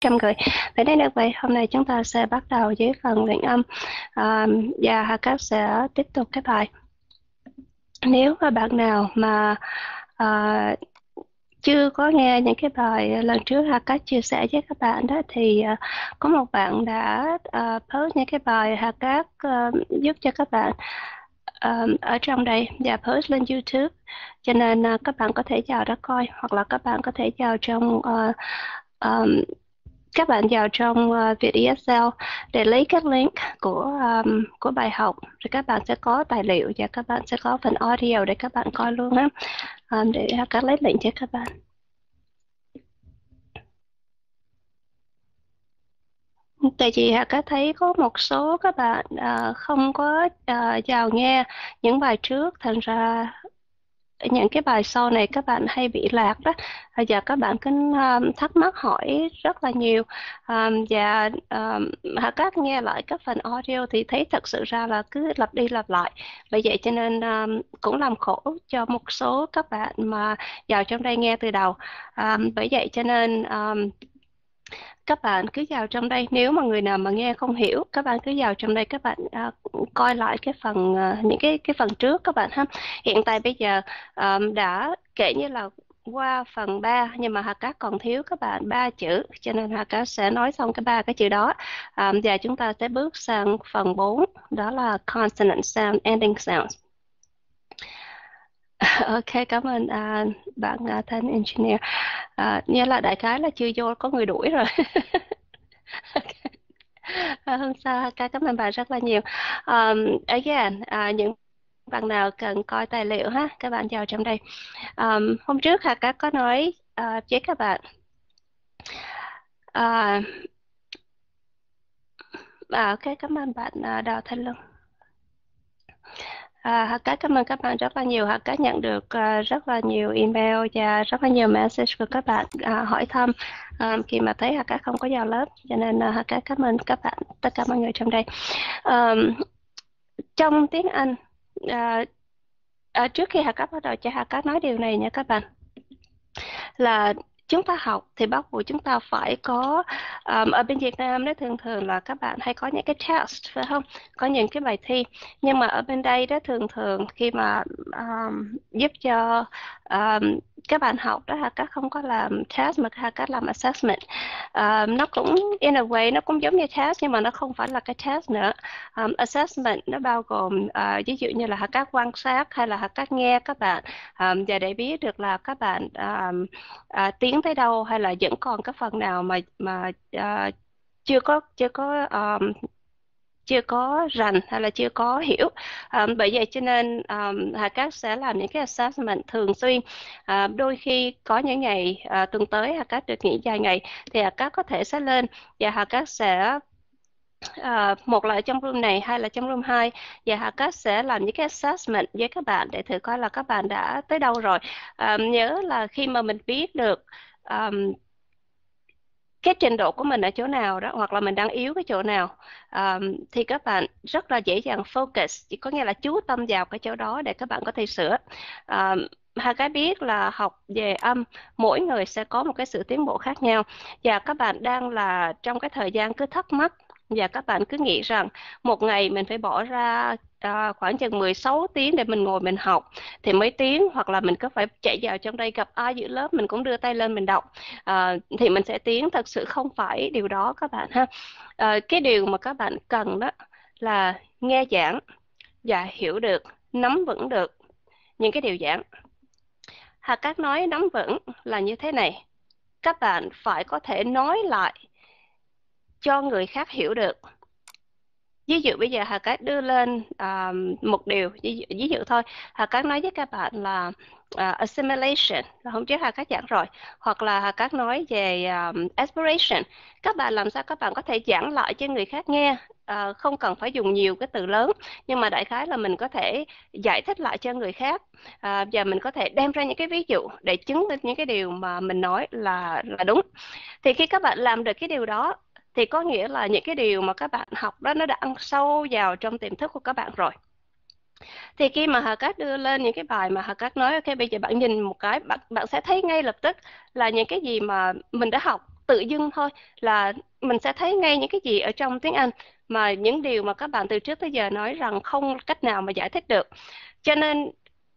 100 người. Vậy nên được vậy, hôm nay chúng ta sẽ bắt đầu với phần luyện âm và Hà Cát sẽ tiếp tục cái bài. Nếu mà bạn nào mà chưa có nghe những cái bài lần trước Hà Cát chia sẻ với các bạn đó thì có một bạn đã post những cái bài Hà Cát giúp cho các bạn ở trong đây và post lên YouTube, cho nên các bạn có thể vào đó coi, hoặc là các bạn có thể vào trong Việt ESL để lấy các link của bài học, rồi các bạn sẽ có tài liệu và các bạn sẽ có phần audio để các bạn coi luôn á. Để các lấy link cho các bạn. Tại vì các thấy có một số các bạn không có vào nghe những bài trước, thành ra những cái bài sau này các bạn hay bị lạc đó, và các bạn cứ thắc mắc hỏi rất là nhiều, và các nghe lại các phần audio thì thấy thật sự ra là cứ lặp đi lặp lại. Bởi vậy cho nên cũng làm khổ cho một số các bạn mà vào trong đây nghe từ đầu. Bởi vậy cho nên các bạn cứ vào trong đây, nếu mà người nào mà nghe không hiểu, các bạn cứ vào trong đây, các bạn coi lại cái phần những cái phần trước các bạn ha. Hiện tại bây giờ đã kể như là qua phần 3, nhưng mà Hà Cát còn thiếu các bạn 3 chữ, cho nên Hà Cát sẽ nói xong cái 3 cái chữ đó, và chúng ta sẽ bước sang phần 4, đó là consonant sound, ending sounds. Ok, cảm ơn bạn thân engineer. Như là đại khái là chưa vô có người đuổi rồi. Không sao, ca cảm ơn bạn rất là nhiều. Again, những bạn nào cần coi tài liệu ha, các bạn vào trong đây. Hôm trước Hà Cát có nói với các bạn ok, cảm ơn bạn Đào Thanh Luân. Hà Cát cảm ơn các bạn rất là nhiều. Hà Cát nhận được rất là nhiều email và rất là nhiều message của các bạn hỏi thăm khi mà thấy Hà Cát không có vào lớp, cho nên Hà Cát cảm ơn các bạn, tất cả mọi người trong đây. Trong tiếng Anh, trước khi Hà Cát bắt đầu cho Hà Cát nói điều này nha các bạn, là chúng ta học thì bắt buộc chúng ta phải có ở bên Việt Nam đó thường thường là các bạn hay có những cái test, phải không, có những cái bài thi, nhưng mà ở bên đây đó thường thường khi mà giúp cho các bạn học đó, các không có làm test mà các làm assessment. Nó cũng in a way nó cũng giống như test, nhưng mà nó không phải là cái test nữa. Assessment nó bao gồm ví dụ như là các quan sát hay là các nghe các bạn, và để biết được là các bạn tiến tới đâu, hay là vẫn còn cái phần nào mà chưa có rành hay là chưa có hiểu. Bởi vậy cho nên Hà Cát sẽ làm những cái assessment thường xuyên. Đôi khi có những ngày tuần tới Hà Cát được nghỉ vài ngày thì Hà Cát có thể sẽ lên, và Hà Cát sẽ một là trong room này, hay là trong room 2, và Hà Cát sẽ làm những cái assessment với các bạn để thử coi là các bạn đã tới đâu rồi. Nhớ là khi mà mình biết được cái trình độ của mình ở chỗ nào đó, hoặc là mình đang yếu cái chỗ nào, thì các bạn rất là dễ dàng focus, chỉ có nghĩa là chú tâm vào cái chỗ đó để các bạn có thể sửa. Hà cái biết là học về âm, mỗi người sẽ có một cái sự tiến bộ khác nhau, và các bạn đang là trong cái thời gian cứ thắc mắc, và các bạn cứ nghĩ rằng một ngày mình phải bỏ ra khoảng chừng 16 tiếng để mình ngồi mình học thì mấy tiếng, hoặc là mình có phải chạy vào trong đây gặp ai giữa lớp mình cũng đưa tay lên mình đọc thì mình sẽ tiến. Thật sự không phải điều đó các bạn ha. Cái điều mà các bạn cần đó là nghe giảng và hiểu được, nắm vững được những cái điều giảng. Hà Cát nói nắm vững là như thế này: các bạn phải có thể nói lại cho người khác hiểu được. Ví dụ bây giờ Hà Cát đưa lên một điều, ví dụ thôi, Hà Cát nói với các bạn là assimilation, hôm trước Hà Cát giảng rồi, hoặc là Hà Cát nói về aspiration. Các bạn làm sao các bạn có thể giảng lại cho người khác nghe, không cần phải dùng nhiều cái từ lớn, nhưng mà đại khái là mình có thể giải thích lại cho người khác, và mình có thể đem ra những cái ví dụ để chứng minh những cái điều mà mình nói là đúng. Thì khi các bạn làm được cái điều đó thì có nghĩa là những cái điều mà các bạn học đó nó đã ăn sâu vào trong tiềm thức của các bạn rồi. Thì khi mà Hà Cát đưa lên những cái bài mà Hà Cát nói ok bây giờ bạn nhìn một cái, bạn sẽ thấy ngay lập tức là những cái gì mà mình đã học tự dưng thôi là mình sẽ thấy ngay những cái gì ở trong tiếng Anh mà những điều mà các bạn từ trước tới giờ nói rằng không cách nào mà giải thích được. Cho nên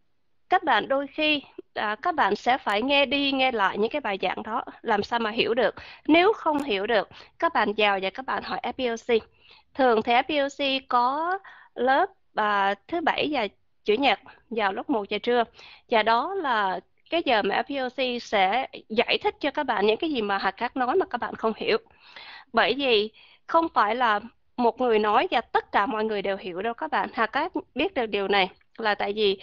các bạn đôi khi các bạn sẽ phải nghe đi nghe lại những cái bài giảng đó làm sao mà hiểu được. Nếu không hiểu được, các bạn vào và các bạn hỏi FPLC. Thường thì FPLC có lớp thứ bảy và chủ nhật vào lúc 1 giờ trưa, và đó là cái giờ mà FPLC sẽ giải thích cho các bạn những cái gì mà Hà Cát nói mà các bạn không hiểu. Bởi vì không phải là một người nói và tất cả mọi người đều hiểu đâu các bạn. Hà Cát biết được điều này là tại vì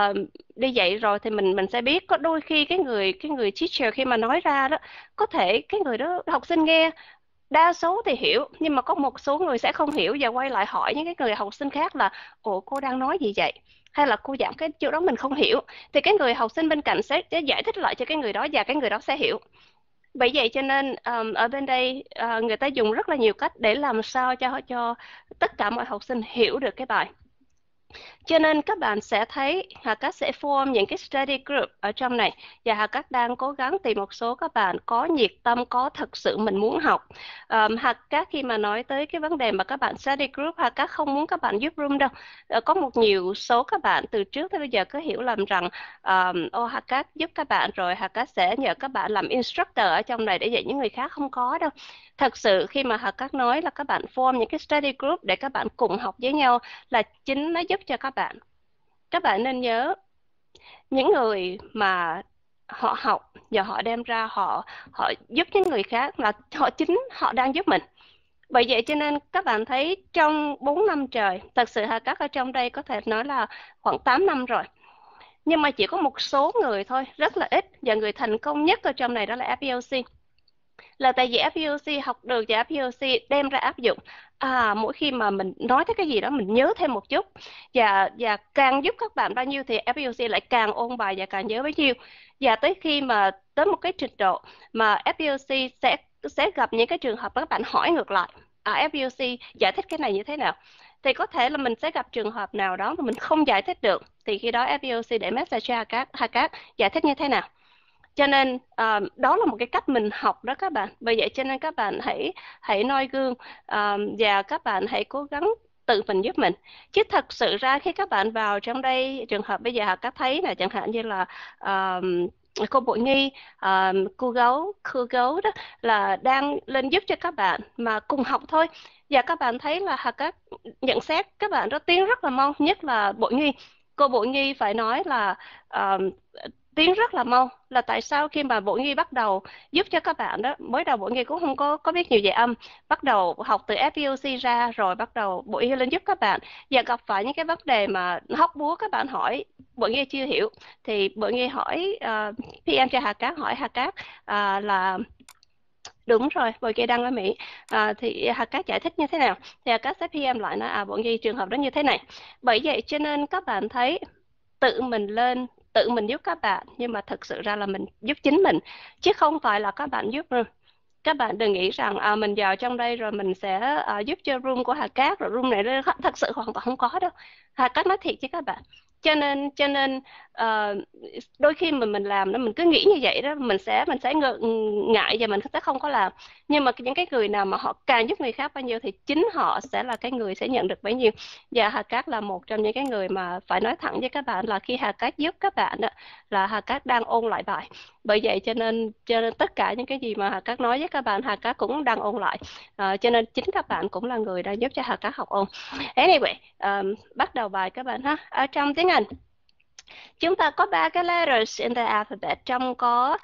đi dạy rồi thì mình sẽ biết. Có đôi khi cái người teacher khi mà nói ra đó, có thể cái người đó học sinh nghe đa số thì hiểu, nhưng mà có một số người sẽ không hiểu và quay lại hỏi những cái người học sinh khác là ủa cô đang nói gì vậy, hay là cô giảng cái chỗ đó mình không hiểu, thì cái người học sinh bên cạnh sẽ giải thích lại cho cái người đó và cái người đó sẽ hiểu. Bởi vậy cho nên ở bên đây người ta dùng rất là nhiều cách để làm sao cho tất cả mọi học sinh hiểu được cái bài. Cho nên các bạn sẽ thấy Hà Cát sẽ form những cái study group ở trong này, và Hà Cát đang cố gắng tìm một số các bạn có nhiệt tâm, có thực sự mình muốn học. Hà Cát khi mà nói tới cái vấn đề mà các bạn study group, Hà Cát không muốn các bạn giúp room đâu. Có nhiều số các bạn từ trước tới bây giờ cứ hiểu lầm rằng Hà Cát giúp các bạn rồi Hà Cát sẽ nhờ các bạn làm instructor ở trong này để dạy những người khác. Không có đâu. Thật sự khi mà Hà Cát nói là các bạn form những cái study group để các bạn cùng học với nhau, là chính nó giúp cho các bạn. Các bạn nên nhớ, những người mà họ học và họ đem ra họ họ giúp những người khác là chính họ đang giúp mình. Bởi vậy cho nên các bạn thấy trong 4 năm trời, thật sự Hà Cát ở trong đây có thể nói là khoảng 8 năm rồi, nhưng mà chỉ có một số người thôi, rất là ít, và người thành công nhất ở trong này đó là FPLC. Là tại vì FPLC học được và FPLC đem ra áp dụng. Mỗi khi mà mình nói tới cái gì đó mình nhớ thêm một chút, và càng giúp các bạn bao nhiêu thì FPLC lại càng ôn bài và càng nhớ bấy nhiêu. Và tới khi mà tới một cái trình độ mà FPLC sẽ gặp những cái trường hợp các bạn hỏi ngược lại, FPLC giải thích cái này như thế nào, thì có thể là mình sẽ gặp trường hợp nào đó mà mình không giải thích được, thì khi đó FPLC để message cho Hà Cát giải thích như thế nào. Cho nên đó là một cái cách mình học đó các bạn. Bởi vậy cho nên các bạn hãy noi gương, và các bạn hãy cố gắng tự mình giúp mình. Chứ thật sự ra khi các bạn vào trong đây, trường hợp bây giờ các thấy là chẳng hạn như là cô Bội Nghi, cô gấu đó là đang lên giúp cho các bạn mà cùng học thôi, và các bạn thấy là các nhận xét các bạn đó tiến rất là mau, nhất là Bội Nghi. Cô Bội Nghi phải nói là tiến rất là mau. Là tại sao khi mà Bội Nghi bắt đầu giúp cho các bạn đó, mới đầu Bội Nghi cũng không có biết nhiều về âm, bắt đầu học từ FPOC ra rồi bắt đầu Bội Nghi lên giúp các bạn, và gặp phải những cái vấn đề mà hóc búa các bạn hỏi Bội Nghi chưa hiểu, thì Bội Nghi hỏi PM cho Hà Cát, hỏi Hà Cát là đúng rồi, Bội Nghi đang ở Mỹ, thì Hà Cát giải thích như thế nào, thì Hà Cát sẽ PM lại nói Bội Nghi trường hợp đó như thế này. Bởi vậy cho nên các bạn thấy tự mình lên, tự mình giúp các bạn, nhưng mà thực sự ra là mình giúp chính mình, chứ không phải là các bạn giúp. Các bạn đừng nghĩ rằng mình vào trong đây rồi mình sẽ giúp cho room của Hà Cát rồi room này lên. Thật sự hoàn toàn không có đâu. Hà Cát nói thiệt với các bạn. Cho nên đôi khi mình làm đó, mình cứ nghĩ như vậy đó, mình sẽ ngại và mình sẽ không có làm. Nhưng mà những cái người nào mà họ càng giúp người khác bao nhiêu thì chính họ sẽ là cái người sẽ nhận được bấy nhiêu. Và Hà Cát là một trong những cái người mà phải nói thẳng với các bạn là khi Hà Cát giúp các bạn đó là Hà Cát đang ôn lại bài. Bởi vậy cho nên tất cả những cái gì mà Hà Cát nói với các bạn, Hà Cát cũng đang ôn lại. Cho nên chính các bạn cũng là người đang giúp cho Hà Cát học ôn. Anyway, bắt đầu bài các bạn ha. Ở trong tiếng Anh chúng ta có 3 cái letters in the alphabet. Trong có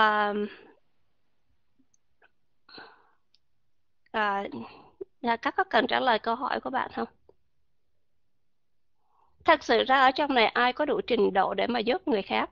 các có cần trả lời câu hỏi của bạn không? Thật sự ra ở trong này ai có đủ trình độ để mà giúp người khác?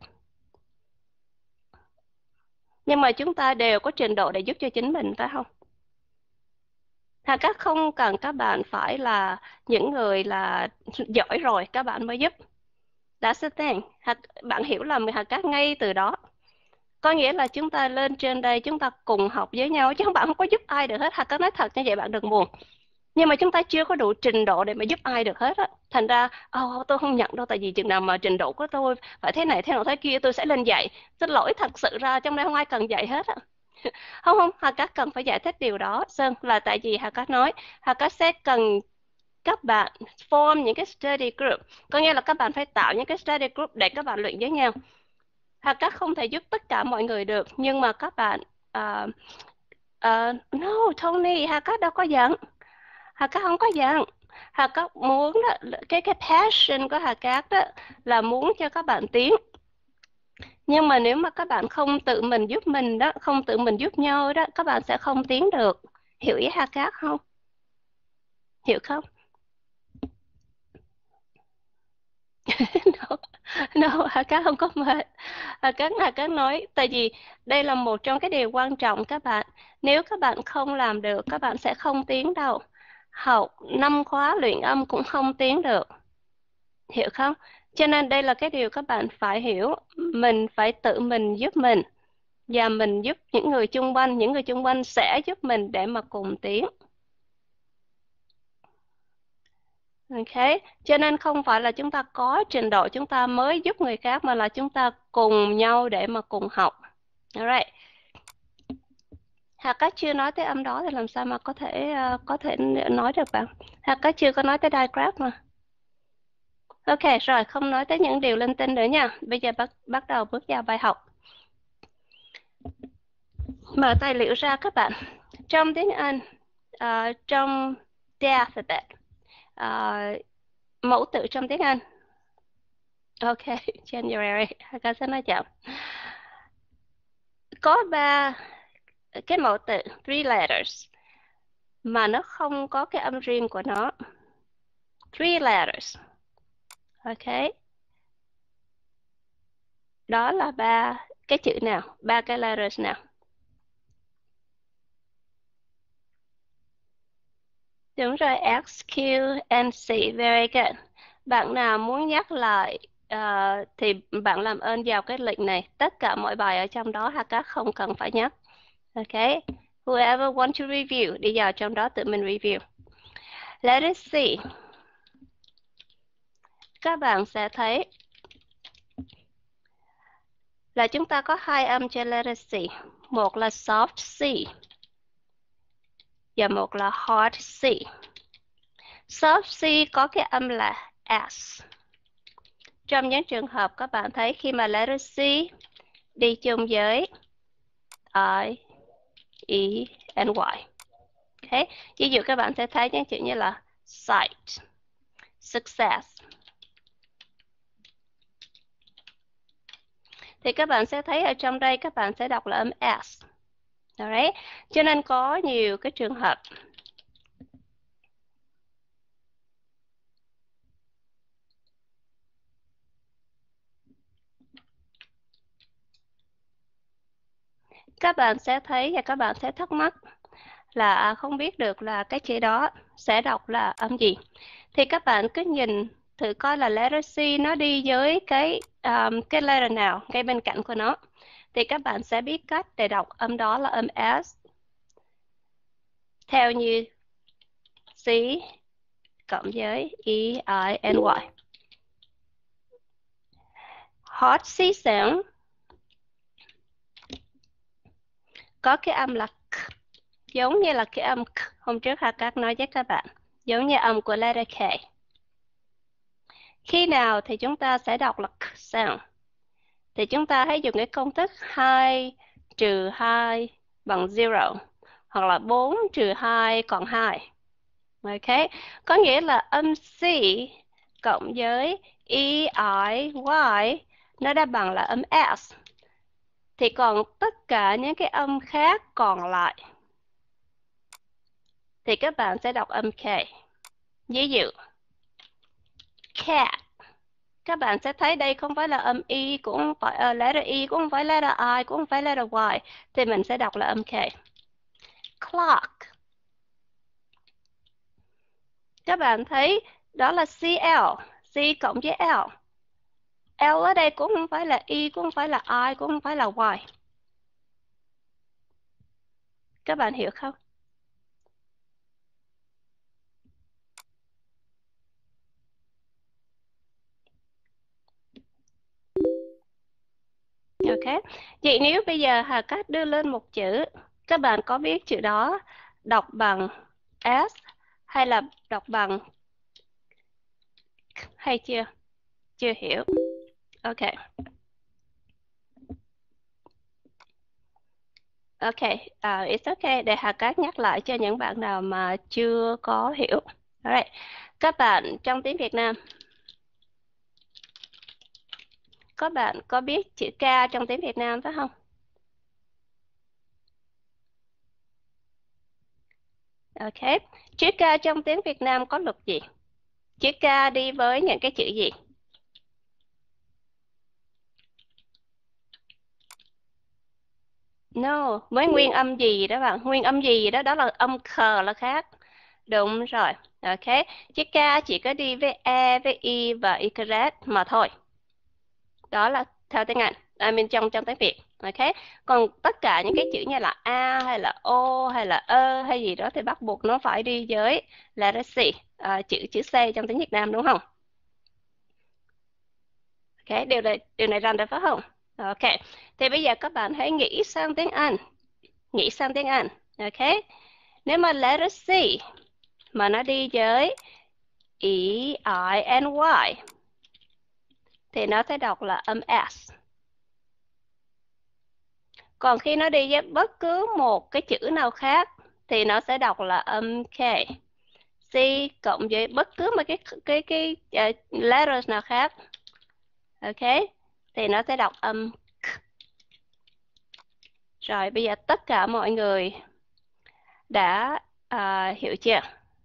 Nhưng mà chúng ta đều có trình độ để giúp cho chính mình, phải không? Các không cần các bạn phải là những người là giỏi rồi các bạn mới giúp. That's the thing. Bạn hiểu lầm các ngay từ đó. Có nghĩa là chúng ta lên trên đây chúng ta cùng học với nhau, chứ bạn không có giúp ai được hết. Các nói thật như vậy bạn đừng buồn. Nhưng mà chúng ta chưa có đủ trình độ để mà giúp ai được hết á. Thành ra tôi không nhận đâu, tại vì chừng nào mà trình độ của tôi phải thế này thế nào thế kia tôi sẽ lên dạy. Xin lỗi, thật sự ra trong đây không ai cần dạy hết á. Không không, Hà Cát cần phải giải thích điều đó. Sơn, là tại vì Hà Cát nói Hà Cát sẽ cần các bạn form những cái study group, có nghĩa là các bạn phải tạo những cái study group để các bạn luyện với nhau. Hà Cát không thể giúp tất cả mọi người được, nhưng mà các bạn no Tony, Hà Cát đâu có giận, Hà Cát không có giận. Hà Cát muốn đó, cái passion của Hà Cát đó là muốn cho các bạn tiến. Nhưng mà nếu mà các bạn không tự mình giúp mình đó, không tự mình giúp nhau đó, các bạn sẽ không tiến được. Hiểu ý Hà Cát không? Hiểu không? No, no, Hà Cát không có mệt. Hà Cát nói, tại vì đây là một trong cái điều quan trọng các bạn. Nếu các bạn không làm được, các bạn sẽ không tiến đâu. Học 5 khóa luyện âm cũng không tiến được. Hiểu không? Cho nên đây là cái điều các bạn phải hiểu. Mình phải tự mình giúp mình. Và mình giúp những người chung quanh sẽ giúp mình để mà cùng tiến. Ok, cho nên không phải là chúng ta có trình độ chúng ta mới giúp người khác, mà là chúng ta cùng nhau để mà cùng học. Alright. Hạt các chưa nói tới âm đó thì làm sao mà có thể nói được bạn? Hạt các chưa có nói tới digraph mà. Ok, rồi không nói tới những điều linh tinh nữa nha. Bây giờ bắt đầu bước vào bài học. Mở tài liệu ra các bạn. Trong tiếng Anh, trong the alphabet, mẫu tự trong tiếng Anh. Ok, January, các sẽ nói chậm. Có 3 cái mẫu tự, 3 letters, mà nó không có cái âm riêng của nó. 3 letters. Ok. Đó là 3 cái chữ nào? 3 cái letters nào? Đúng rồi, X, Q, and C. Very good. Bạn nào muốn nhắc lại thì bạn làm ơn vào cái link này. Tất cả mọi bài ở trong đó các không cần phải nhắc. Ok. Whoever want to review, đi vào trong đó tự mình review. Let us see. Các bạn sẽ thấy là chúng ta có 2 âm trên letter C. Một là soft C và một là hard C. Soft C có cái âm là S. Trong những trường hợp các bạn thấy khi mà letter C đi chung với I, E, and Y. Okay. Ví dụ các bạn sẽ thấy những chữ như là sight, success. Thì các bạn sẽ thấy ở trong đây các bạn sẽ đọc là âm S. Alright. Cho nên có nhiều cái trường hợp các bạn sẽ thấy và các bạn sẽ thắc mắc là không biết được là cái chữ đó sẽ đọc là âm gì. Thì các bạn cứ nhìn thử coi là letter C nó đi với cái letter nào ngay bên cạnh của nó. Thì các bạn sẽ biết cách để đọc âm đó là âm S. Theo như C cộng với E, I, and Y. Hot C sound có cái âm là K, giống như là cái âm K hôm trước các nói với các bạn, giống như âm của letter K. Khi nào thì chúng ta sẽ đọc là K sound? Thì chúng ta hãy dùng cái công thức 2 trừ 2 bằng 0, hoặc là 4 trừ 2 còn 2. Ok, có nghĩa là âm C cộng với E, I, Y nó đã bằng là âm S. Thì còn tất cả những cái âm khác còn lại thì các bạn sẽ đọc âm K. Ví dụ cat, các bạn sẽ thấy đây không phải là âm E, cũng không phải letter E, cũng không phải letter I, cũng không phải letter Y, thì mình sẽ đọc là âm K. Clock, các bạn thấy đó là CL, C cộng với L. L ở đây cũng không phải là E, cũng không phải là I, cũng không phải là Y. Các bạn hiểu không? Ok. Vậy nếu bây giờ Hà Cát đưa lên một chữ, các bạn có biết chữ đó đọc bằng S hay là đọc bằng hay chưa? Chưa hiểu. Ok. Ok, it's okay. Để Hà Cát nhắc lại cho những bạn nào mà chưa có hiểu. Alright. Các bạn trong tiếng Việt Nam, các bạn có biết chữ K trong tiếng Việt Nam phải không? Ok. Chữ K trong tiếng Việt Nam có luật gì? Chữ K đi với những cái chữ gì? No, với nguyên âm gì đó bạn? Nguyên âm gì đó, đó là âm khờ là khác. Đúng rồi. Ok. Chữ K chỉ có đi với E, với I và Y mà thôi. Đó là theo tiếng Anh. Trong tiếng Việt. Ok. Còn tất cả những cái chữ như là A hay là O hay là ơ hay gì đó thì bắt buộc nó phải đi với letter C, chữ C trong tiếng Việt Nam đúng không? Ok, điều này rành rồi phải không? Ok. Thì bây giờ các bạn hãy nghĩ sang tiếng Anh. Nghĩ sang tiếng Anh. Ok. Nếu mà letter C mà nó đi với E, I, N, Y thì nó sẽ đọc là âm S. Còn khi nó đi với bất cứ một cái chữ nào khác thì nó sẽ đọc là âm K. C cộng với bất cứ một cái letters nào khác. Ok. Thì nó sẽ đọc âm K. Rồi bây giờ tất cả mọi người đã hiểu chưa?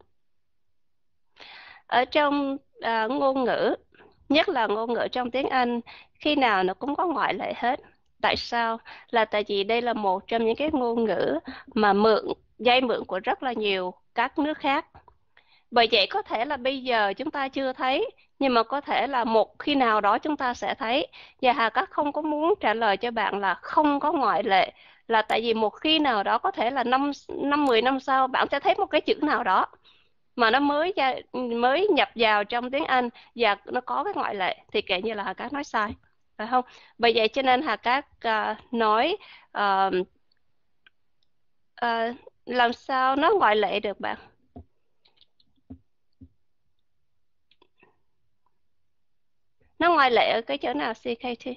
Ở trong ngôn ngữ, nhất là ngôn ngữ trong tiếng Anh, khi nào nó cũng có ngoại lệ hết. Tại sao? Là tại vì đây là một trong những cái ngôn ngữ mà dây mượn của rất là nhiều các nước khác. Bởi vậy có thể là bây giờ chúng ta chưa thấy, nhưng mà có thể là một khi nào đó chúng ta sẽ thấy. Và Hà Cát không có muốn trả lời cho bạn là không có ngoại lệ, là tại vì một khi nào đó có thể là 10 năm sau bạn sẽ thấy một cái chữ nào đó mà nó mới nhập vào trong tiếng Anh và nó có cái ngoại lệ thì kể như là Hà Cát nói sai, phải không? Bởi vậy cho nên Hà Cát nói à, à, làm sao nó ngoại lệ được bạn? Nó ngoại lệ ở cái chỗ nào CKT?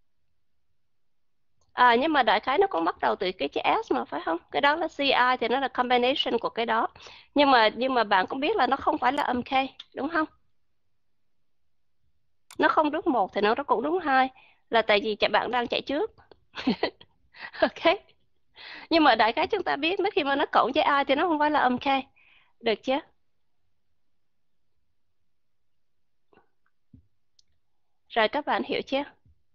Nhưng mà đại khái nó cũng bắt đầu từ cái chữ S mà phải không? Cái đó là CI thì nó là combination của cái đó. Nhưng mà bạn cũng biết là nó không phải là âm K, đúng không? Nó không đúng một thì nó cũng đúng hai, là tại vì bạn đang chạy trước. Ok. Nhưng mà đại khái chúng ta biết nó khi mà nó cộng với I thì nó không phải là âm K. Được chưa? Rồi các bạn hiểu chưa?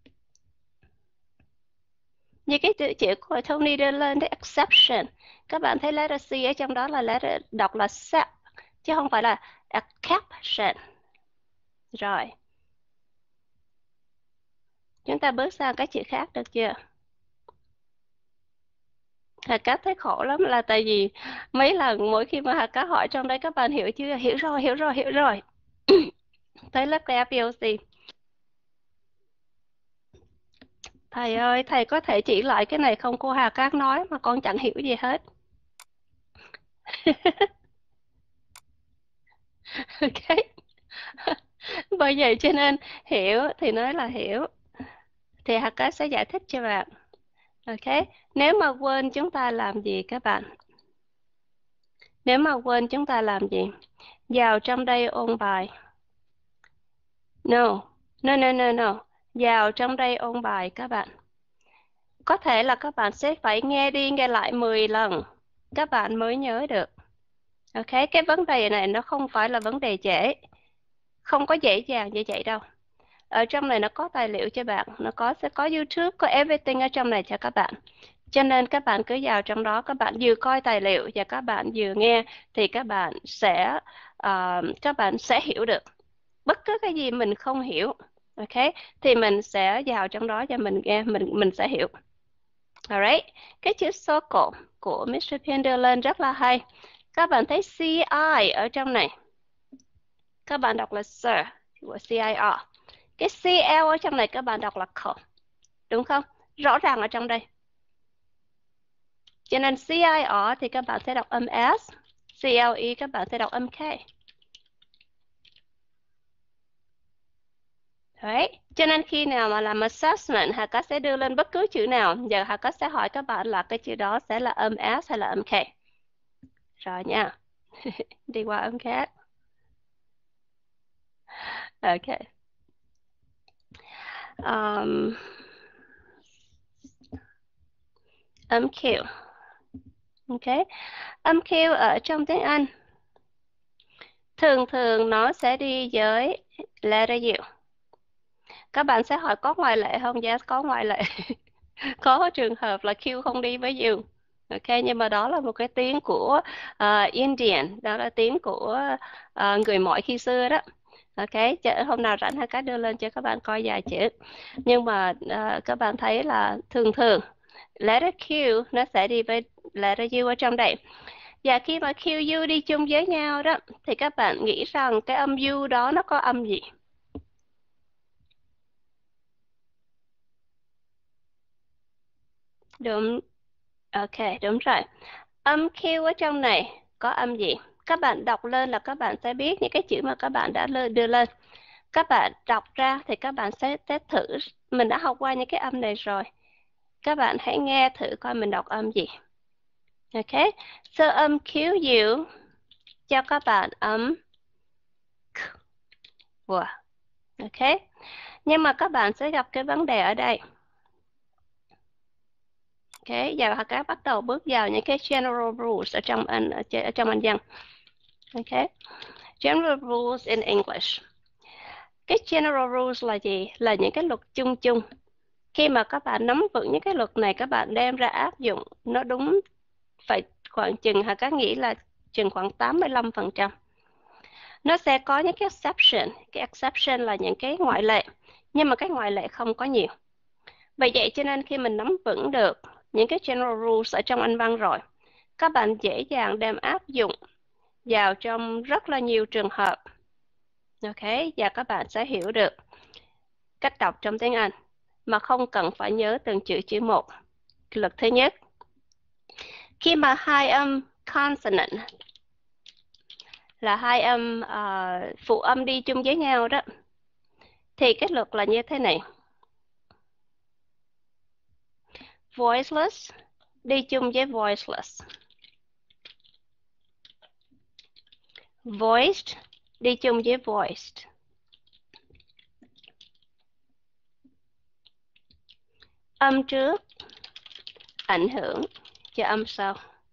Như cái chữ của Tony đưa lên cái exception. Các bạn thấy letter C ở trong đó là letter đọc là sep, chứ không phải là exception. Rồi. Chúng ta bước sang cái chữ khác được chưa? Hà Cát thấy khổ lắm là tại vì mấy lần mỗi khi mà Hà Cát hỏi trong đây các bạn hiểu chưa? Hiểu rồi, hiểu rồi, hiểu rồi. Tới lớp FPOC. Thầy ơi, thầy có thể chỉ lại cái này không? Cô Hà Cát nói mà con chẳng hiểu gì hết. Ok. Bởi vậy cho nên hiểu thì nói là hiểu. Thì Hà Cát sẽ giải thích cho bạn. Ok. Nếu mà quên chúng ta làm gì các bạn? Nếu mà quên chúng ta làm gì? Vào trong đây ôn bài. No. No, no, no, no. Vào trong đây ôn bài các bạn. Có thể là các bạn sẽ phải nghe đi nghe lại 10 lần các bạn mới nhớ được. Ok, cái vấn đề này nó không phải là vấn đề dễ. Không có dễ dàng như vậy đâu. Ở trong này nó có tài liệu cho bạn, sẽ có YouTube, có everything ở trong này cho các bạn. Cho nên các bạn cứ vào trong đó, các bạn vừa coi tài liệu và các bạn vừa nghe thì các bạn sẽ hiểu được. Bất cứ cái gì mình không hiểu, ok, thì mình sẽ vào trong đó và mình nghe, mình sẽ hiểu. Alright, cái chữ circle của Mr. Pender lên rất là hay. Các bạn thấy CI ở trong này, các bạn đọc là sir của CIR. Cái CL ở trong này các bạn đọc là co, đúng không? rõ ràng ở trong đây. Cho nên CIR thì các bạn sẽ đọc âm S, CLE các bạn sẽ đọc âm K. Đấy. Cho nên khi nào mà làm assessment, Hà Cát sẽ đưa lên bất cứ chữ nào. Giờ Hà Cát sẽ hỏi các bạn là cái chữ đó sẽ là âm S hay là âm K. Rồi nha. Đi qua âm khác. Ok. Âm Q. Ok. Âm Q ở trong tiếng Anh thường thường nó sẽ đi với letter U. Các bạn sẽ hỏi có ngoại lệ không? Yes, có ngoại lệ. Có trường hợp là Q không đi với U. Ok, nhưng mà đó là một cái tiếng của Indian, đó là tiếng của người Mỏi khi xưa đó. Ok, hôm nào rảnh hay các đưa lên cho các bạn coi vài chữ. Nhưng mà các bạn thấy là thường thường letter Q nó sẽ đi với letter U ở trong đây. Và khi mà Q, U đi chung với nhau đó, thì các bạn nghĩ rằng cái âm U đó nó có âm gì? Đúng, ok, đúng rồi. Âm Q ở trong này có âm gì? Các bạn đọc lên là các bạn sẽ biết những cái chữ mà các bạn đã đưa lên. Các bạn đọc ra thì các bạn sẽ thử. Mình đã học qua những cái âm này rồi. Các bạn hãy nghe thử coi mình đọc âm gì. Ok, so âm Q, U cho các bạn âm K. Wow. Ok, nhưng mà các bạn sẽ gặp cái vấn đề ở đây. Ok, giờ các bắt đầu bước vào những cái general rules ở trong Anh văn. Ok, general rules in English. Cái general rules là gì? Là những cái luật chung chung. Khi mà các bạn nắm vững những cái luật này, các bạn đem ra áp dụng nó đúng phải khoảng chừng, các nghĩ là chừng khoảng 85%. Nó sẽ có những cái exception. Cái exception là những cái ngoại lệ. Nhưng mà cái ngoại lệ không có nhiều. Vậy vậy cho nên khi mình nắm vững được những cái general rules ở trong Anh văn rồi, các bạn dễ dàng đem áp dụng vào trong rất là nhiều trường hợp. Ok, và các bạn sẽ hiểu được cách đọc trong tiếng Anh mà không cần phải nhớ từng chữ một. Luật thứ nhất, khi mà hai âm consonant là hai âm phụ âm đi chung với nhau đó, thì cái luật là như thế này. Voiceless đi chung với voiceless. Voiced đi chung với voiced. Âm trước ảnh hưởng cho âm sau.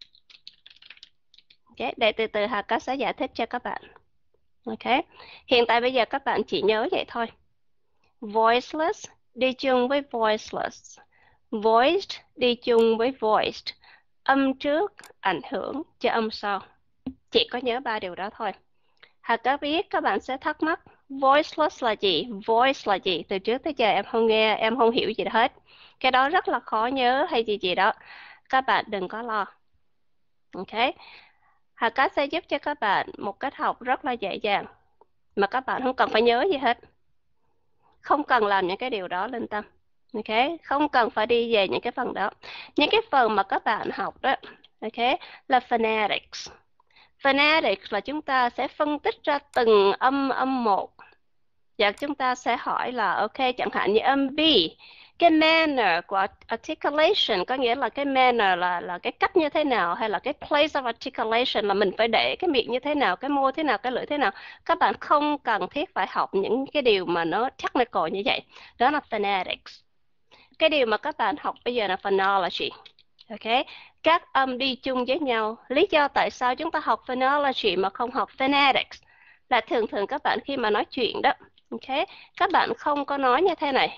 Okay, để từ từ Hà sẽ giải thích cho các bạn. Ok, hiện tại bây giờ các bạn chỉ nhớ vậy thôi. Voiceless đi chung với voiceless. Voiced đi chung với voiced. Âm trước ảnh hưởng cho âm sau. Chỉ có nhớ ba điều đó thôi. Hà biết các bạn sẽ thắc mắc voiceless là gì, voice là gì. Từ trước tới giờ em không nghe, em không hiểu gì hết. Cái đó rất là khó nhớ hay gì gì đó. Các bạn đừng có lo. Ok, Hà sẽ giúp cho các bạn một cách học rất là dễ dàng mà các bạn không cần phải nhớ gì hết. Không cần làm những cái điều đó, linh tâm. Ok, không cần phải đi về những cái phần đó. Những cái phần mà các bạn học đó, ok, là phonetics. Phonetics là chúng ta sẽ phân tích ra từng âm một. Và chúng ta sẽ hỏi là ok, chẳng hạn như âm B, cái manner của articulation có nghĩa là cái manner là cái cách như thế nào, hay là cái place of articulation là mình phải để cái miệng như thế nào, cái môi thế nào, cái lưỡi thế nào. Các bạn không cần thiết phải học những cái điều mà nó technical như vậy. Đó là phonetics. Cái điều mà các bạn học bây giờ là phonology. Ok, các âm đi chung với nhau. Lý do tại sao chúng ta học phonology mà không học phonetics là thường thường các bạn khi mà nói chuyện đó, ok, các bạn không có nói như thế này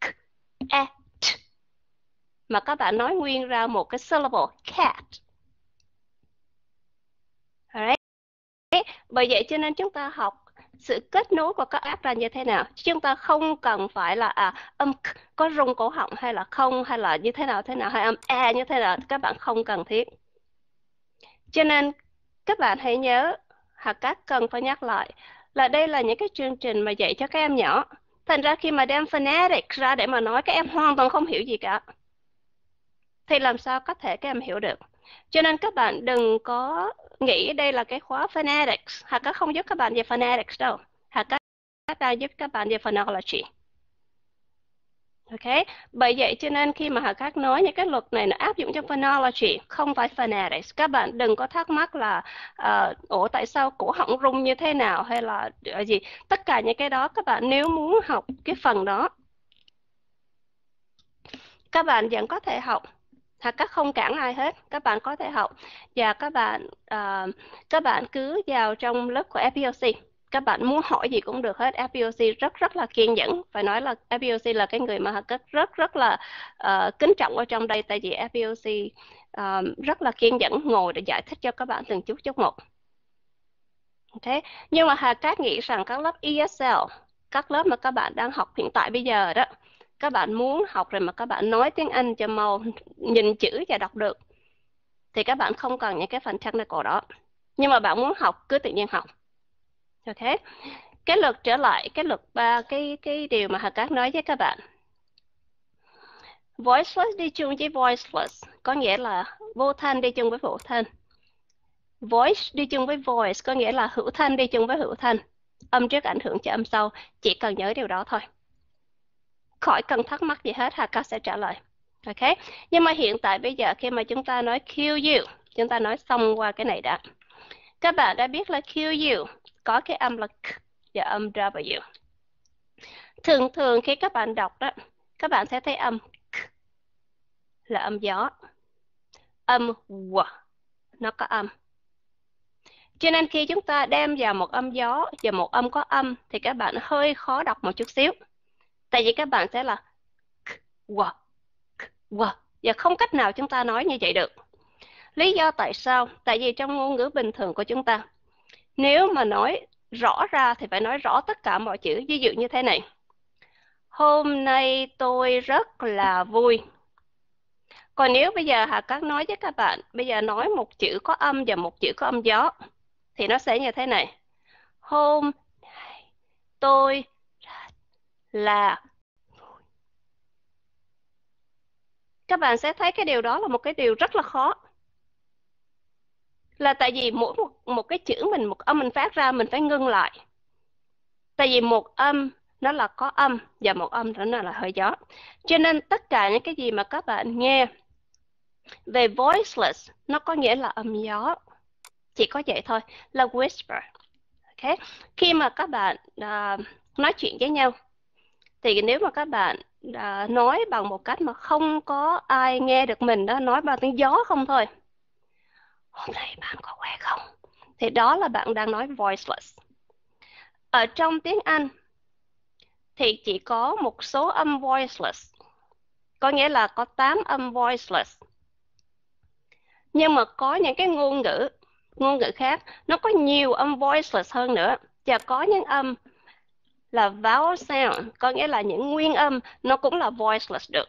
mà các bạn nói nguyên ra một cái syllable cat. Alright. Bởi vậy cho nên chúng ta học sự kết nối của các áp ra như thế nào. Chúng ta không cần phải là âm có rung cổ họng hay là không, hay là như thế nào hay âm như thế nào. Các bạn không cần thiết. Cho nên các bạn hãy nhớ, các cần phải nhắc lại là đây là những cái chương trình mà dạy cho các em nhỏ. Thành ra khi mà đem phonetic ra để mà nói, các em hoàn toàn không hiểu gì cả. Thì làm sao có thể các em hiểu được? Cho nên các bạn đừng có nghĩ đây là cái khóa phonetics. Hà Cát không giúp các bạn về phonetics đâu. Hà Cát đang giúp các bạn về phonology. Ok, bởi vậy cho nên khi mà Hà Cát nói những cái luật này nó áp dụng cho phonology, không phải phonetics. Các bạn đừng có thắc mắc là ủa tại sao cổ họng rung như thế nào hay là gì. Tất cả những cái đó các bạn nếu muốn học cái phần đó, các bạn vẫn có thể học. Hà Cát không cản ai hết, các bạn có thể học. Và các bạn cứ vào trong lớp của FPOC. Các bạn muốn hỏi gì cũng được hết. FPOC rất là kiên nhẫn. Phải nói là FPOC là cái người mà Hà Cát rất là kính trọng ở trong đây. Tại vì FPOC rất là kiên nhẫn ngồi để giải thích cho các bạn từng chút một. Okay. Nhưng mà Hà Cát nghĩ rằng các lớp ESL, các lớp mà các bạn đang học hiện tại bây giờ đó, các bạn muốn học rồi mà các bạn nói tiếng Anh cho mau, nhìn chữ và đọc được, thì các bạn không cần những cái phần technical đó. Nhưng mà bạn muốn học cứ tự nhiên học. Ok. Cái luật trở lại, cái luật ba, cái điều mà Hà Cát nói với các bạn. Voiceless đi chung với voiceless, có nghĩa là vô thanh đi chung với vô thanh. Voice đi chung với voice, có nghĩa là hữu thanh đi chung với hữu thanh. Âm trước ảnh hưởng cho âm sau, chỉ cần nhớ điều đó thôi. Khỏi cần thắc mắc gì hết, Hà Cát sẽ trả lời. Ok, nhưng mà hiện tại bây giờ khi mà chúng ta nói QU, chúng ta nói xong qua cái này đã. Các bạn đã biết là QU có cái âm là K và âm W. Thường thường khi các bạn đọc đó, các bạn sẽ thấy âm K là âm gió. Âm W nó có âm. Cho nên khi chúng ta đem vào một âm gió và một âm có âm thì các bạn hơi khó đọc một chút xíu. Tại vì các bạn sẽ là K, W, K, W. Và không cách nào chúng ta nói như vậy được. Lý do tại sao? Tại vì trong ngôn ngữ bình thường của chúng ta, nếu mà nói rõ ra thì phải nói rõ tất cả mọi chữ. Ví dụ như thế này. Hôm nay tôi rất là vui. Còn nếu bây giờ Hà Cát nói với các bạn, bây giờ nói một chữ có âm và một chữ có âm gió, thì nó sẽ như thế này. Hôm nay tôi là... Các bạn sẽ thấy cái điều đó là một cái điều rất là khó. Là tại vì mỗi một cái chữ mình, một âm mình phát ra mình phải ngưng lại. Tại vì một âm nó là có âm và một âm nó là hơi gió. Cho nên tất cả những cái gì mà các bạn nghe về voiceless nó có nghĩa là âm gió. Chỉ có vậy thôi, là whisper. Okay. Khi mà các bạn nói chuyện với nhau thì nếu mà các bạn nói bằng một cách mà không có ai nghe được mình đó, nói bằng tiếng gió không thôi. Hôm nay bạn có khỏe không? Thì đó là bạn đang nói voiceless. Ở trong tiếng Anh thì chỉ có một số âm voiceless. Có nghĩa là có 8 âm voiceless. Nhưng mà có những cái ngôn ngữ khác, nó có nhiều âm voiceless hơn nữa. Và có những âm là vowel sound, có nghĩa là những nguyên âm, nó cũng là voiceless được.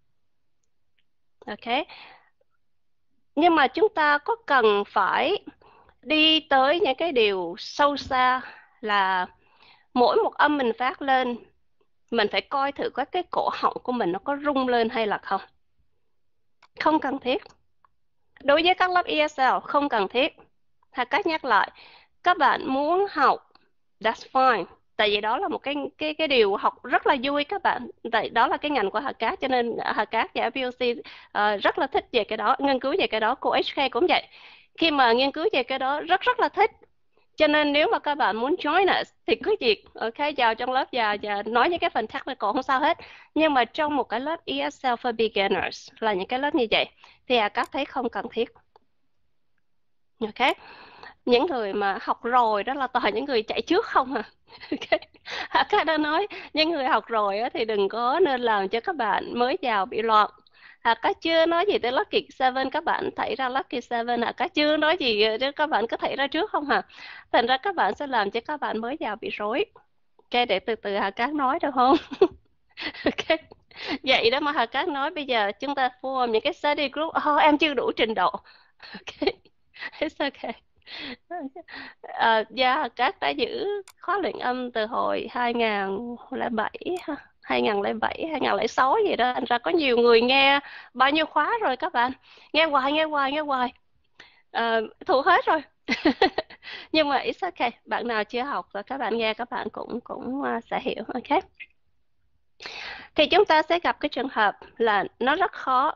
Ok. Nhưng mà chúng ta có cần phải đi tới những cái điều sâu xa là mỗi một âm mình phát lên, mình phải coi thử có cái cổ họng của mình nó có rung lên hay là không. Không cần thiết. Đối với các lớp ESL không cần thiết. Hà Cát nhắc lại, các bạn muốn học, that's fine. Tại vì đó là một cái điều học rất là vui các bạn. Tại đó là cái ngành của Hà Cát, cho nên Hà Cát và FPOC rất là thích về cái đó, nghiên cứu về cái đó. Cô HK cũng vậy. Khi mà nghiên cứu về cái đó rất là thích. Cho nên nếu mà các bạn muốn join us thì cứ việc vào trong lớp và nói những cái phần technical không sao hết. Nhưng mà trong một cái lớp ESL for beginners là những cái lớp như vậy thì Hà Cát thấy không cần thiết. Ok. Những người mà học rồi đó là toàn những người chạy trước không à. Hà Cát đã nói những người học rồi thì đừng có nên làm cho các bạn mới vào bị loạn. Hà Cát chưa nói gì tới Lucky 7, các bạn thấy ra Lucky 7, Hà Cát chưa nói gì chứ các bạn có thấy ra trước không hả? Thành ra các bạn sẽ làm cho các bạn mới vào bị rối. Ok, để từ từ Hà Cát nói được không? Ok. Vậy đó mà Hà Cát nói bây giờ chúng ta form những cái study group. Em chưa đủ trình độ. Ok. It's okay. Dạ, các đã giữ khóa luyện âm từ hồi 2007 ha, 2007, 2006 gì đó, thành ra có nhiều người nghe bao nhiêu khóa rồi các bạn. Nghe hoài, nghe hoài, nghe hoài. Thuộc hết rồi. Nhưng mà it's okay, bạn nào chưa học và các bạn nghe các bạn cũng cũng sẽ hiểu. Ok. Thì chúng ta sẽ gặp cái trường hợp là nó rất khó,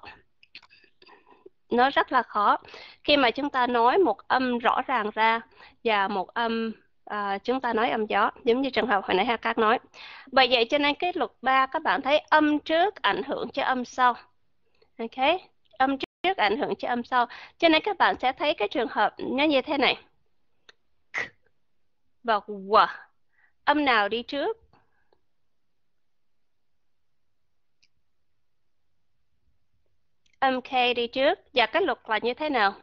nó rất là khó khi mà chúng ta nói một âm rõ ràng ra và một âm chúng ta nói âm gió, giống như trường hợp hồi nãy Hà Cát nói. Bởi vậy cho nên cái luật 3 các bạn thấy âm trước ảnh hưởng cho âm sau. Ok, âm trước ảnh hưởng cho âm sau, cho nên các bạn sẽ thấy cái trường hợp nó như thế này. K và W, âm nào đi trước? Âm K đi trước. Và cái luật là như thế nào?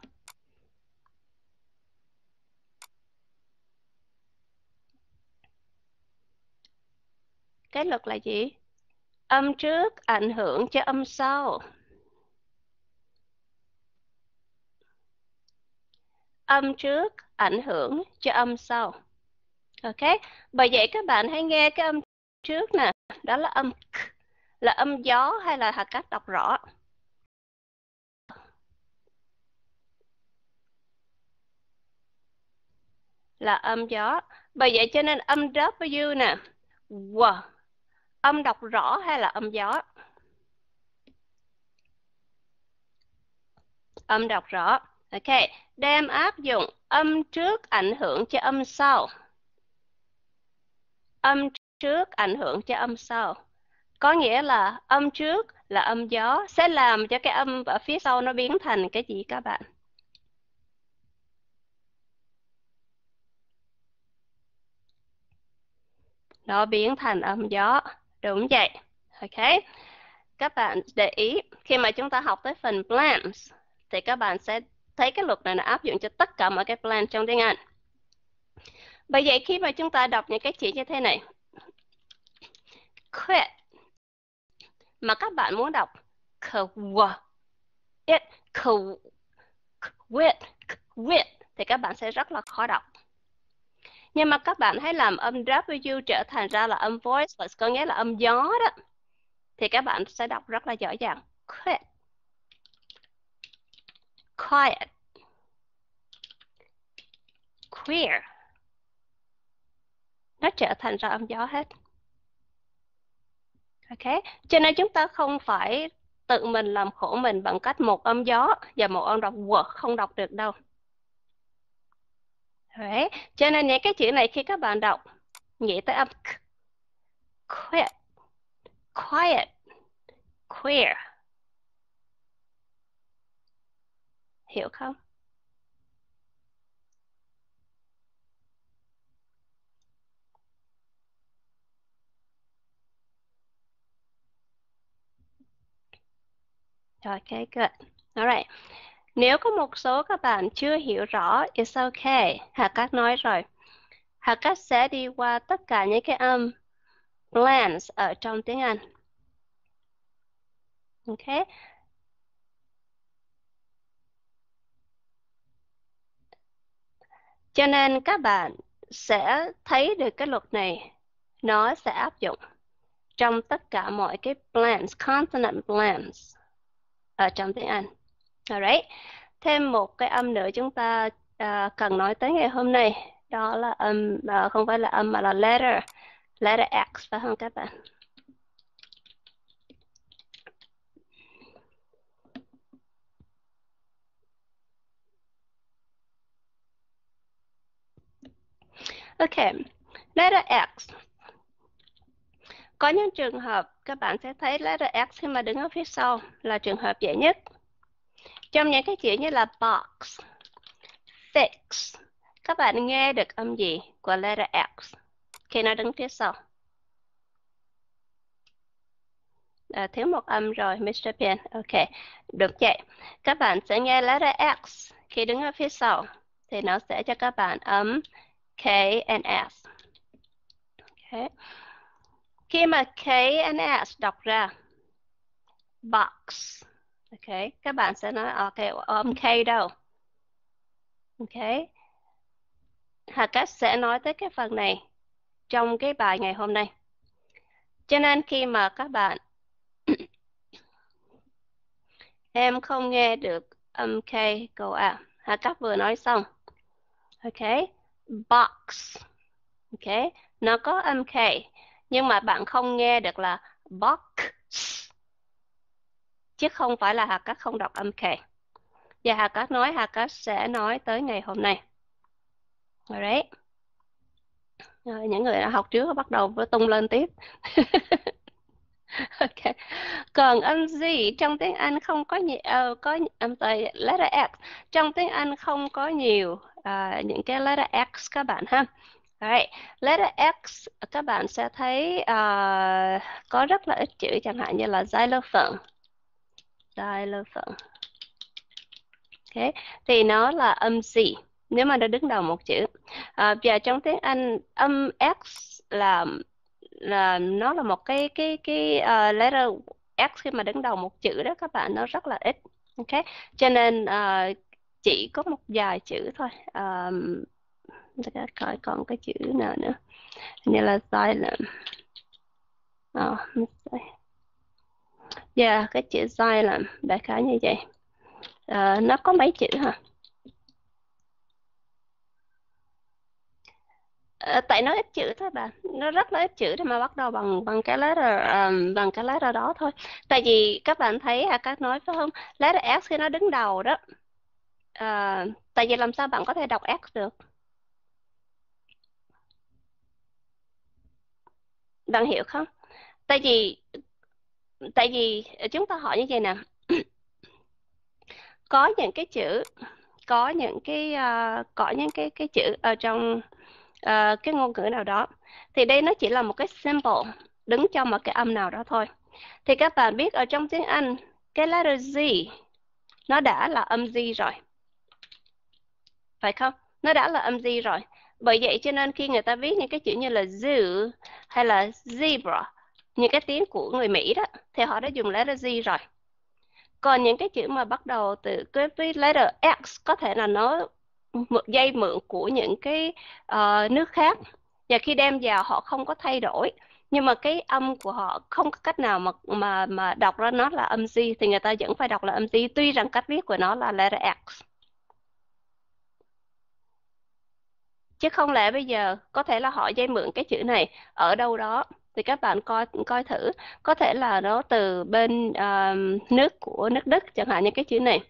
Cái luật là gì? Âm trước ảnh hưởng cho âm sau. Âm trước ảnh hưởng cho âm sau. Ok, bởi vậy các bạn hãy nghe cái âm trước nè, đó là âm K, là âm gió hay là Hà Cát đọc rõ? Là âm gió. Bởi vậy cho nên âm W nè, W, âm đọc rõ hay là âm gió? Âm đọc rõ. Ok, đem áp dụng âm trước ảnh hưởng cho âm sau. Âm trước ảnh hưởng cho âm sau. Có nghĩa là âm trước là âm gió sẽ làm cho cái âm ở phía sau nó biến thành cái gì các bạn? Nó biến thành âm gió. Đúng vậy. Ok. Các bạn để ý khi mà chúng ta học tới phần blends thì các bạn sẽ thấy cái luật này là áp dụng cho tất cả mọi cái blend trong tiếng Anh. Bởi vậy khi mà chúng ta đọc những cái chữ như thế này, quit, mà các bạn muốn đọc quit, quit, quit thì các bạn sẽ rất là khó đọc. Nhưng mà các bạn hãy làm âm W trở thành ra là âm voiceless, có nghĩa là âm gió đó, thì các bạn sẽ đọc rất là dễ dàng. Quit, quiet, queer. Nó trở thành ra âm gió hết. Ok, cho nên chúng ta không phải tự mình làm khổ mình bằng cách một âm gió và một âm đọc W không đọc được đâu. Đấy. Cho nên những cái chữ này khi các bạn đọc nghĩ tới âm K, quit, quiet, queer. Hiểu không? Rồi, okay, good. Alright. Nếu có một số các bạn chưa hiểu rõ, it's okay. Hà Cát nói rồi. Hà Cát sẽ đi qua tất cả những cái âm blends ở trong tiếng Anh. Ok. Cho nên các bạn sẽ thấy được cái luật này nó sẽ áp dụng trong tất cả mọi cái blends, consonant blends ở trong tiếng Anh. Alright. Thêm một cái âm nữa chúng ta cần nói tới ngày hôm nay, đó là âm không phải là âm mà là letter X, phải không các bạn? Ok, letter X. Có những trường hợp các bạn sẽ thấy letter X khi mà đứng ở phía sau là trường hợp dễ nhất. Trong những cái chữ như là box, fix, các bạn nghe được âm gì của letter X khi nó đứng phía sau? Thiếu một âm rồi, Mr. Pen. Ok, được vậy. Các bạn sẽ nghe letter X khi đứng ở phía sau thì nó sẽ cho các bạn âm K and S. Okay. Khi mà K and S đọc ra box, ok, các bạn sẽ nói ok, âm K đâu? Ok, Hà Cát sẽ nói tới cái phần này trong cái bài ngày hôm nay. Cho nên khi mà các bạn em không nghe được âm K câu A, Hà Cát vừa nói xong. Ok, box. Ok, nó có âm K nhưng mà bạn không nghe được là box, chứ không phải là Hà Cát không đọc âm K. Và Hà Cát nói, Hà Cát sẽ nói tới ngày hôm nay. Alright. Rồi, những người đã học trước bắt đầu với tung lên tiếp. Ok. Còn âm gì trong tiếng Anh không có nhiều, có âm tại letter X trong tiếng Anh không có nhiều những cái letter X các bạn ha. Alright. Letter X các bạn sẽ thấy có rất là ít chữ, chẳng hạn như là xylophone. Xylophone. Okay. Thì nó là âm gì nếu mà nó đứng đầu một chữ. Và trong tiếng Anh âm X là nó là một cái letter X khi mà đứng đầu một chữ đó các bạn, nó rất là ít. Ok, cho nên chỉ có một vài chữ thôi. Để coi còn cái chữ nào nữa, như là silent. Yeah, cái chữ silent đại khái như vậy. Nó có mấy chữ hả? Tại nó ít chữ thôi bạn, nó rất là ít chữ để mà bắt đầu bằng bằng cái letter bằng cái letter đó thôi. Tại vì các bạn thấy các nói phải không, letter S khi nó đứng đầu đó. Tại vì làm sao bạn có thể đọc S được? Bạn hiểu không? tại vì tại vì chúng ta hỏi như vậy nè. Có những cái chữ, có những cái chữ ở trong cái ngôn ngữ nào đó, thì đây nó chỉ là một cái symbol đứng trong một cái âm nào đó thôi. Thì các bạn biết ở trong tiếng Anh cái letter Z nó đã là âm Z rồi, phải không? Nó đã là âm Z rồi. Bởi vậy cho nên khi người ta viết những cái chữ như là zoo hay là zebra, những cái tiếng của người Mỹ đó, thì họ đã dùng letter Z rồi. Còn những cái chữ mà bắt đầu từ cái letter X có thể là nó một dây mượn của những cái nước khác, và khi đem vào họ không có thay đổi, nhưng mà cái âm của họ không có cách nào mà đọc ra nó là âm Z, thì người ta vẫn phải đọc là âm Z tuy rằng cách viết của nó là letter X. Chứ không lẽ bây giờ có thể là họ dây mượn cái chữ này ở đâu đó, thì các bạn coi coi thử, có thể là nó từ bên nước của nước Đức chẳng hạn, như cái chữ này.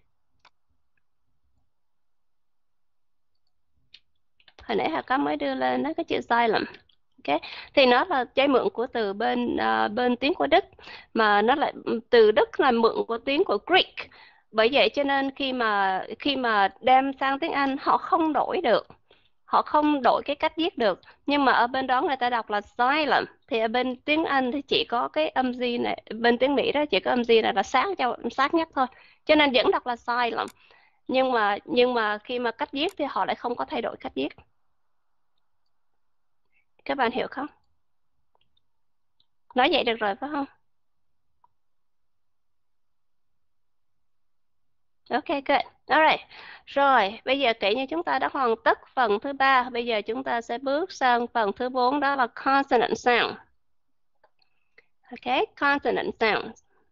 Hồi nãy Hà có mới đưa lên đó, cái chữ silent. Okay. Thì nó là dây mượn của từ bên tiếng của Đức, mà nó lại từ Đức là mượn của tiếng của Greek. Bởi vậy cho nên khi mà đem sang tiếng Anh họ không đổi được, họ không đổi cái cách viết được, nhưng mà ở bên đó người ta đọc là silent, thì ở bên tiếng Anh thì chỉ có cái âm G này, bên tiếng Mỹ đó chỉ có âm G này là sát nhất thôi, cho nên vẫn đọc là silent. Nhưng mà khi mà cách viết thì họ lại không có thay đổi cách viết. Các bạn hiểu không? Nói vậy được rồi phải không? Ok, good. Alright. Rồi, bây giờ kể như chúng ta đã hoàn tất phần thứ ba, bây giờ chúng ta sẽ bước sang phần thứ 4, đó là consonant sound. Ok, consonant sound.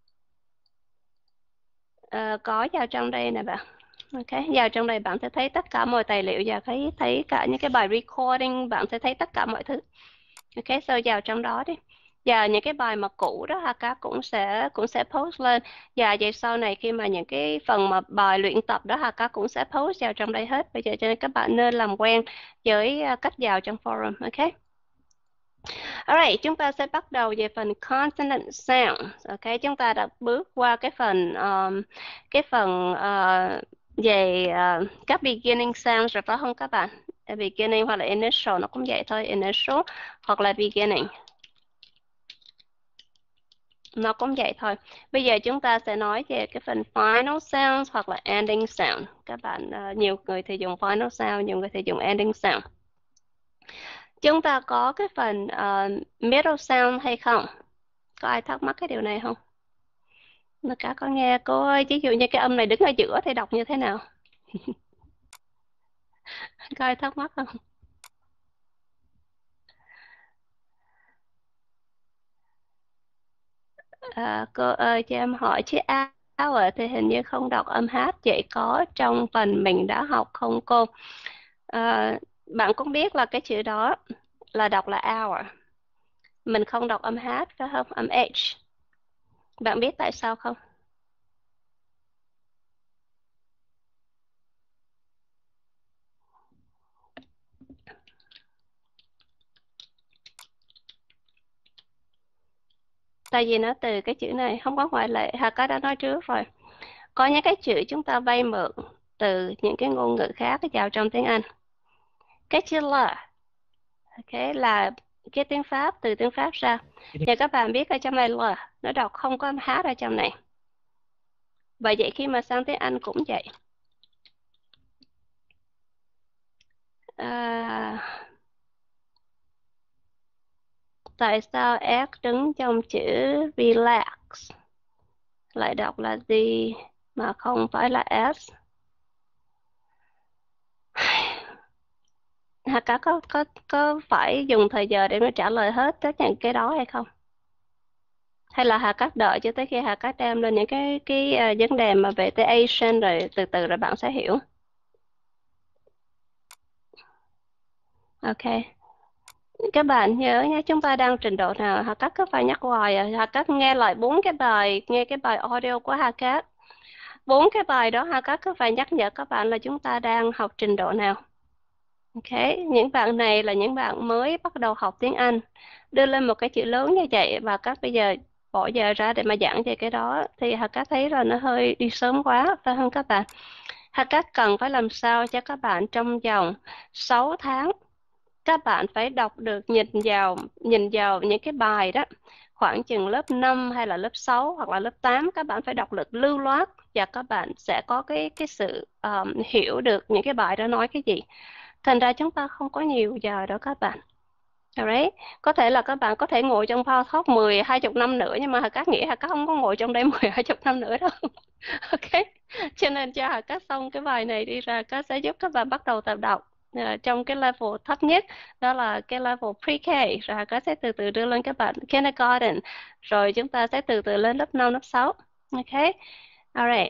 Có vào trong đây nè bạn. Ok, vào trong đây bạn sẽ thấy tất cả mọi tài liệu, và thấy cả những cái bài recording, bạn sẽ thấy tất cả mọi thứ. Ok, so vào trong đó đi. Và những cái bài mà cũ đó các cũng sẽ post lên. Và vậy sau này khi mà những cái phần mà bài luyện tập đó các cũng sẽ post vào trong đây hết. Bây giờ cho nên các bạn nên làm quen với cách vào trong forum. Ok. Alright, chúng ta sẽ bắt đầu về phần consonant sound. Ok, chúng ta đã bước qua cái phần về các beginning sounds rồi phải không các bạn? Beginning hoặc là initial nó cũng vậy thôi, initial hoặc là beginning. Nó cũng vậy thôi. Bây giờ chúng ta sẽ nói về cái phần final sounds hoặc là ending sound. Các bạn nhiều người thì dùng final sound, nhiều người thì dùng ending sound. Chúng ta có cái phần middle sound hay không? Có ai thắc mắc cái điều này không? Nó cả có nghe cô ơi, ví dụ như cái âm này đứng ở giữa thì đọc như thế nào? Có ai thắc mắc không? Cô ơi cho em hỏi chữ hour thì hình như không đọc âm H, vậy có trong phần mình đã học không cô? À, bạn cũng biết là cái chữ đó là đọc là hour, mình không đọc âm H phải không, âm H. Bạn biết tại sao không? Tại vì nó từ cái chữ này, không có ngoại lệ, Hà đã nói trước rồi. Có những cái chữ chúng ta vay mượn từ những cái ngôn ngữ khác vào trong tiếng Anh. Cái chữ là, ok, là cái tiếng Pháp, từ tiếng Pháp ra. Và các bạn biết ở trong này là nó đọc không có âm H ở trong này. Và vậy khi mà sang tiếng Anh cũng vậy. À, tại sao S đứng trong chữ relax lại đọc là gì mà không phải là S? Hà cả có phải dùng thời giờ để mà trả lời hết tất cả những cái đó hay không? Hay là Hà Cát đợi cho tới khi Hà Cát đem lên những cái vấn đề mà về tới Asian rồi từ từ rồi bạn sẽ hiểu. Ok. Các bạn nhớ nhé, chúng ta đang trình độ nào? Hà Cát cứ phải nhắc hoài à. Hà Cát nghe lại nghe cái bài audio của Hà Cát. 4 cái bài đó Hà Cát cứ phải nhắc nhở các bạn là chúng ta đang học trình độ nào. Ok, những bạn này là những bạn mới bắt đầu học tiếng Anh. Đưa lên một cái chữ lớn như vậy và các bây giờ bỏ giờ ra để mà giảng về cái đó thì Hà Cát thấy là nó hơi đi sớm quá, phải không các bạn? Hà Cát cần phải làm sao cho các bạn trong vòng 6 tháng các bạn phải đọc được, nhìn vào những cái bài đó khoảng chừng lớp 5 hay là lớp 6 hoặc là lớp 8 các bạn phải đọc được lưu loát và các bạn sẽ có cái sự hiểu được những cái bài đó nói cái gì. Thành ra chúng ta không có nhiều giờ đó các bạn. Alright. Có thể là các bạn có thể ngồi trong Power Talk 10-20 năm nữa nhưng mà các nghĩ các không có ngồi trong đây 10-20 năm nữa đâu. Ok. Cho nên cho các xong cái bài này đi ra các sẽ giúp các bạn bắt đầu tập đọc trong cái level thấp nhất, đó là cái level pre-K, rồi các sẽ từ từ đưa lên các bạn kindergarten, rồi chúng ta sẽ từ từ lên lớp 5, lớp 6. Ok. Alright.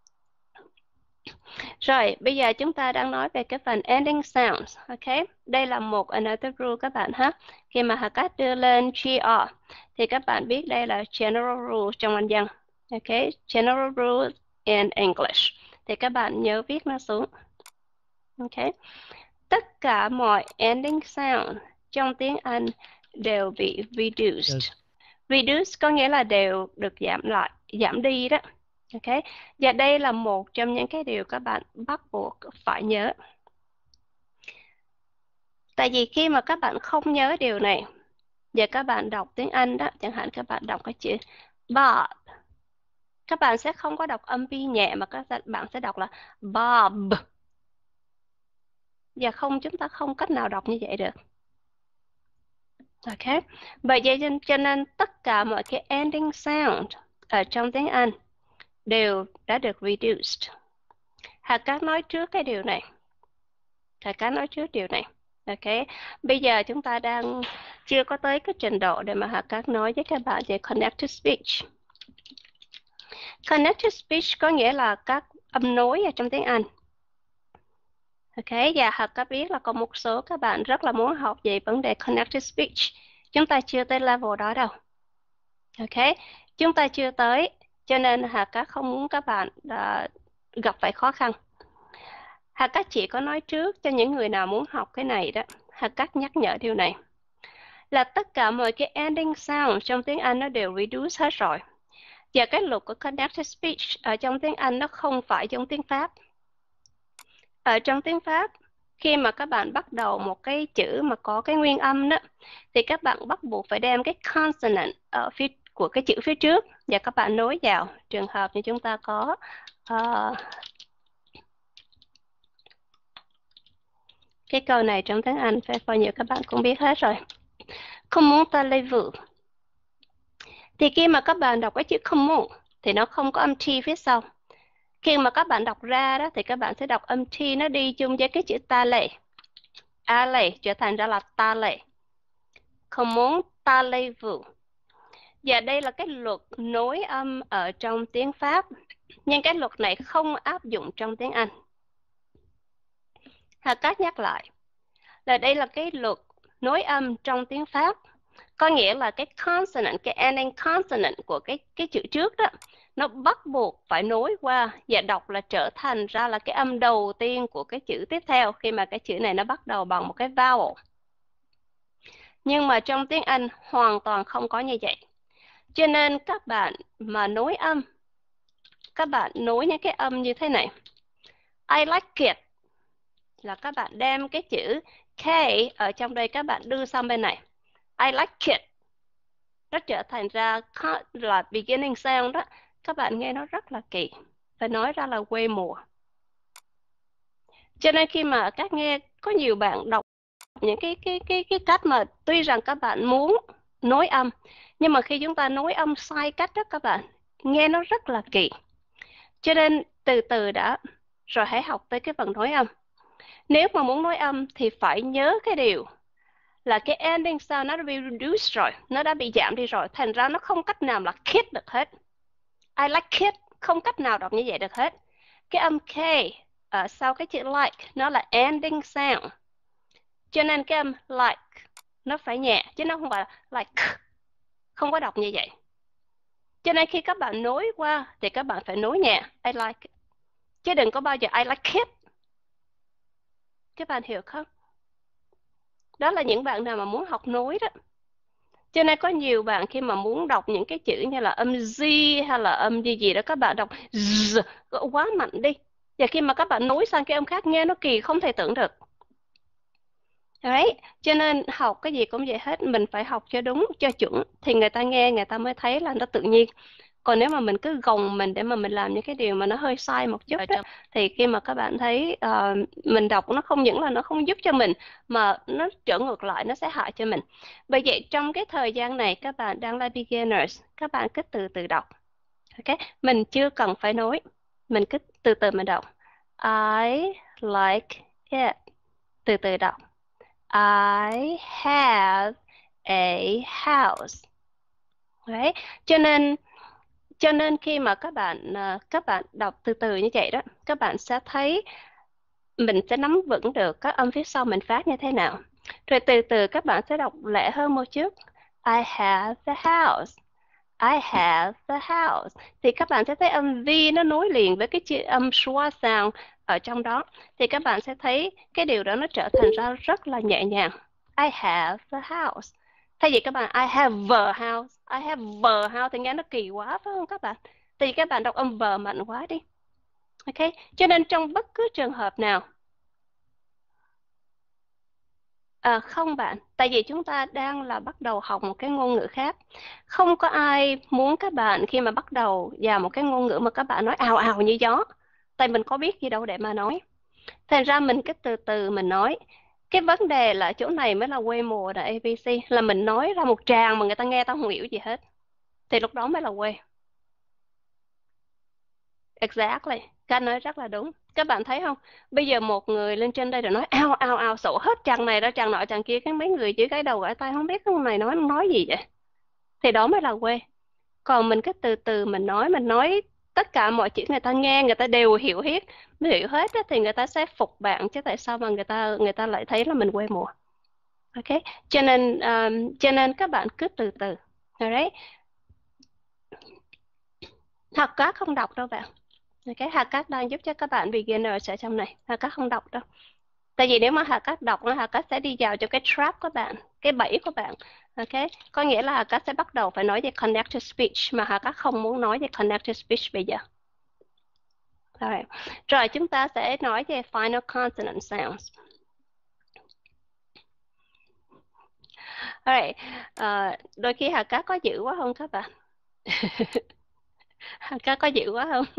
Rồi, bây giờ chúng ta đang nói về cái phần ending sounds, ok? Đây là một another rule các bạn ha. Khi mà Hà Cát đưa lên GR thì các bạn biết đây là general rule trong Anh văn. Ok, general rule in English. Thì các bạn nhớ viết nó xuống. Ok. Tất cả mọi ending sound trong tiếng Anh đều bị reduced. Reduced có nghĩa là đều được giảm đi đó. Ok, và đây là một trong những cái điều các bạn bắt buộc phải nhớ. Tại vì khi mà các bạn không nhớ điều này, và các bạn đọc tiếng Anh đó, chẳng hạn các bạn đọc cái chữ Bob, các bạn sẽ không có đọc âm pi nhẹ mà các bạn sẽ đọc là Bob. Và chúng ta không cách nào đọc như vậy được. Ok, vậy cho nên tất cả mọi cái ending sound ở trong tiếng Anh đều đã được reduced. Hà Cát nói trước cái điều này. Ok, bây giờ chúng ta đang chưa có tới cái trình độ để mà Hà Cát nói với các bạn về connected speech. Connected speech có nghĩa là các âm nối ở trong tiếng Anh. Ok, và Hà Cát biết là có một số các bạn rất là muốn học về vấn đề connected speech. Chúng ta chưa tới level đó đâu. Ok, chúng ta chưa tới, cho nên Hà Cát không muốn các bạn gặp phải khó khăn. Hà Cát chỉ có nói trước cho những người nào muốn học cái này đó. Hà Cát nhắc nhở điều này là tất cả mọi cái ending sound trong tiếng Anh nó đều reduce hết rồi. Và cái luật của connected speech ở trong tiếng Anh nó không phải giống tiếng Pháp. Ở trong tiếng Pháp, khi mà các bạn bắt đầu một cái chữ mà có cái nguyên âm đó, thì các bạn bắt buộc phải đem cái consonant ở phía của cái chữ phía trước và các bạn nối vào. Trường hợp như chúng ta có cái câu này trong tiếng Anh phải bao nhiêu các bạn cũng biết hết rồi. Comment allez-vous? Thì khi mà các bạn đọc cái chữ comment thì nó không có âm T phía sau. Khi mà các bạn đọc ra đó thì các bạn sẽ đọc âm T nó đi chung với cái chữ allez. Allez trở thành ra là allez. Comment allez-vous? Và đây là cái luật nối âm ở trong tiếng Pháp, nhưng cái luật này không áp dụng trong tiếng Anh. Hà Cát nhắc lại là đây là cái luật nối âm trong tiếng Pháp, có nghĩa là cái consonant, cái ending consonant của cái chữ trước đó, nó bắt buộc phải nối qua và đọc là trở thành ra là cái âm đầu tiên của cái chữ tiếp theo khi mà cái chữ này nó bắt đầu bằng một cái vowel. Nhưng mà trong tiếng Anh hoàn toàn không có như vậy. Cho nên các bạn mà nối âm, các bạn nối những cái âm như thế này. I like it là các bạn đem cái chữ K ở trong đây các bạn đưa sang bên này. I like it. Nó trở thành ra là beginning sound đó. Các bạn nghe nó rất là kỳ. Phải nói ra là quê mùa. Cho nên khi mà các nghe có nhiều bạn đọc những cái cách mà tuy rằng các bạn muốn nối âm, nhưng mà khi chúng ta nối âm sai cách đó các bạn, nghe nó rất là kỳ. Cho nên từ từ đã, rồi hãy học tới cái phần nối âm. Nếu mà muốn nối âm thì phải nhớ cái điều là cái ending sound nó đã bị reduced rồi, nó đã bị giảm đi rồi, thành ra nó không cách nào là kid được hết. I like kid, không cách nào đọc như vậy được hết. Cái âm K ở sau cái chữ like nó là ending sound, cho nên cái âm like nó phải nhẹ, chứ nó không phải là like, không có đọc như vậy. Cho nên khi các bạn nối qua thì các bạn phải nối nhẹ, I like, chứ đừng có bao giờ I like kid. Các bạn hiểu không? Đó là những bạn nào mà muốn học nối đó. Cho nên có nhiều bạn khi mà muốn đọc những cái chữ như là âm Z hay là âm gì gì đó, các bạn đọc Z quá mạnh đi. Và khi mà các bạn nối sang cái âm khác nghe nó kỳ không thể tưởng được. Đấy, cho nên học cái gì cũng vậy hết, mình phải học cho đúng, cho chuẩn thì người ta nghe, người ta mới thấy là nó tự nhiên. Còn nếu mà mình cứ gồng mình để mà mình làm những cái điều mà nó hơi sai một chút đó, thì khi mà các bạn thấy mình đọc nó không những là nó không giúp cho mình mà nó trở ngược lại, nó sẽ hại cho mình. Bởi vậy trong cái thời gian này các bạn đang là beginners, các bạn cứ từ từ đọc. Ok, mình chưa cần phải nối, mình cứ từ từ mình đọc. I like it. Từ từ đọc. I have a house. Đấy, cho nên khi mà các bạn đọc từ từ như vậy đó, các bạn sẽ thấy mình sẽ nắm vững được các âm phía sau mình phát như thế nào. Rồi từ từ các bạn sẽ đọc lẹ hơn một chút. I have the house. I have the house. Thì các bạn sẽ thấy âm V nó nối liền với cái chữ âm schwa sound ở trong đó. Thì các bạn sẽ thấy cái điều đó nó trở thành ra rất là nhẹ nhàng. I have the house. Thay vì các bạn I have the house, I have the house thì nghe nó kỳ quá phải không các bạn? Thì các bạn đọc âm the mạnh quá đi. Ok, cho nên trong bất cứ trường hợp nào không bạn, tại vì chúng ta đang là bắt đầu học một cái ngôn ngữ khác. Không có ai muốn các bạn khi mà bắt đầu vào một cái ngôn ngữ mà các bạn nói ào ào như gió. Tại mình có biết gì đâu để mà nói. Thành ra mình cứ từ từ mình nói. Cái vấn đề là chỗ này mới là quê mùa là ABC, là mình nói ra một tràng mà người ta nghe ta không hiểu gì hết. Thì lúc đó mới là quê. Exactly. Các anh nói rất là đúng. Các bạn thấy không? Bây giờ một người lên trên đây rồi nói ao ao ao sổ hết chằng này ra chằng nọ chằng kia, cái mấy người chỉ cái đầu gãi tay không biết con này nói gì vậy. Thì đó mới là quê. Còn mình cứ từ từ mình nói tất cả mọi chuyện người ta nghe, người ta đều hiểu hết, hiểu hết á, thì người ta sẽ phục bạn, chứ tại sao mà người ta lại thấy là mình quê mùa. Ok, cho nên các bạn cứ từ từ. Alright. Học các không đọc đâu bạn. Cái hạt cát đang giúp cho các bạn beginner ở trong này. Hạt cát không đọc đâu. Tại vì nếu mà hạt cát đọc, hạt cát sẽ đi vào trong cái trap của bạn, cái bẫy của bạn. Ok, có nghĩa là hạt cát sẽ bắt đầu phải nói về connected speech, mà hạt cát không muốn nói về connected speech bây giờ. Alright. Rồi chúng ta sẽ nói về final consonant sounds. Alright. Đôi khi hạt cát có dữ quá không các bạn? Hạt cát có dữ quá không?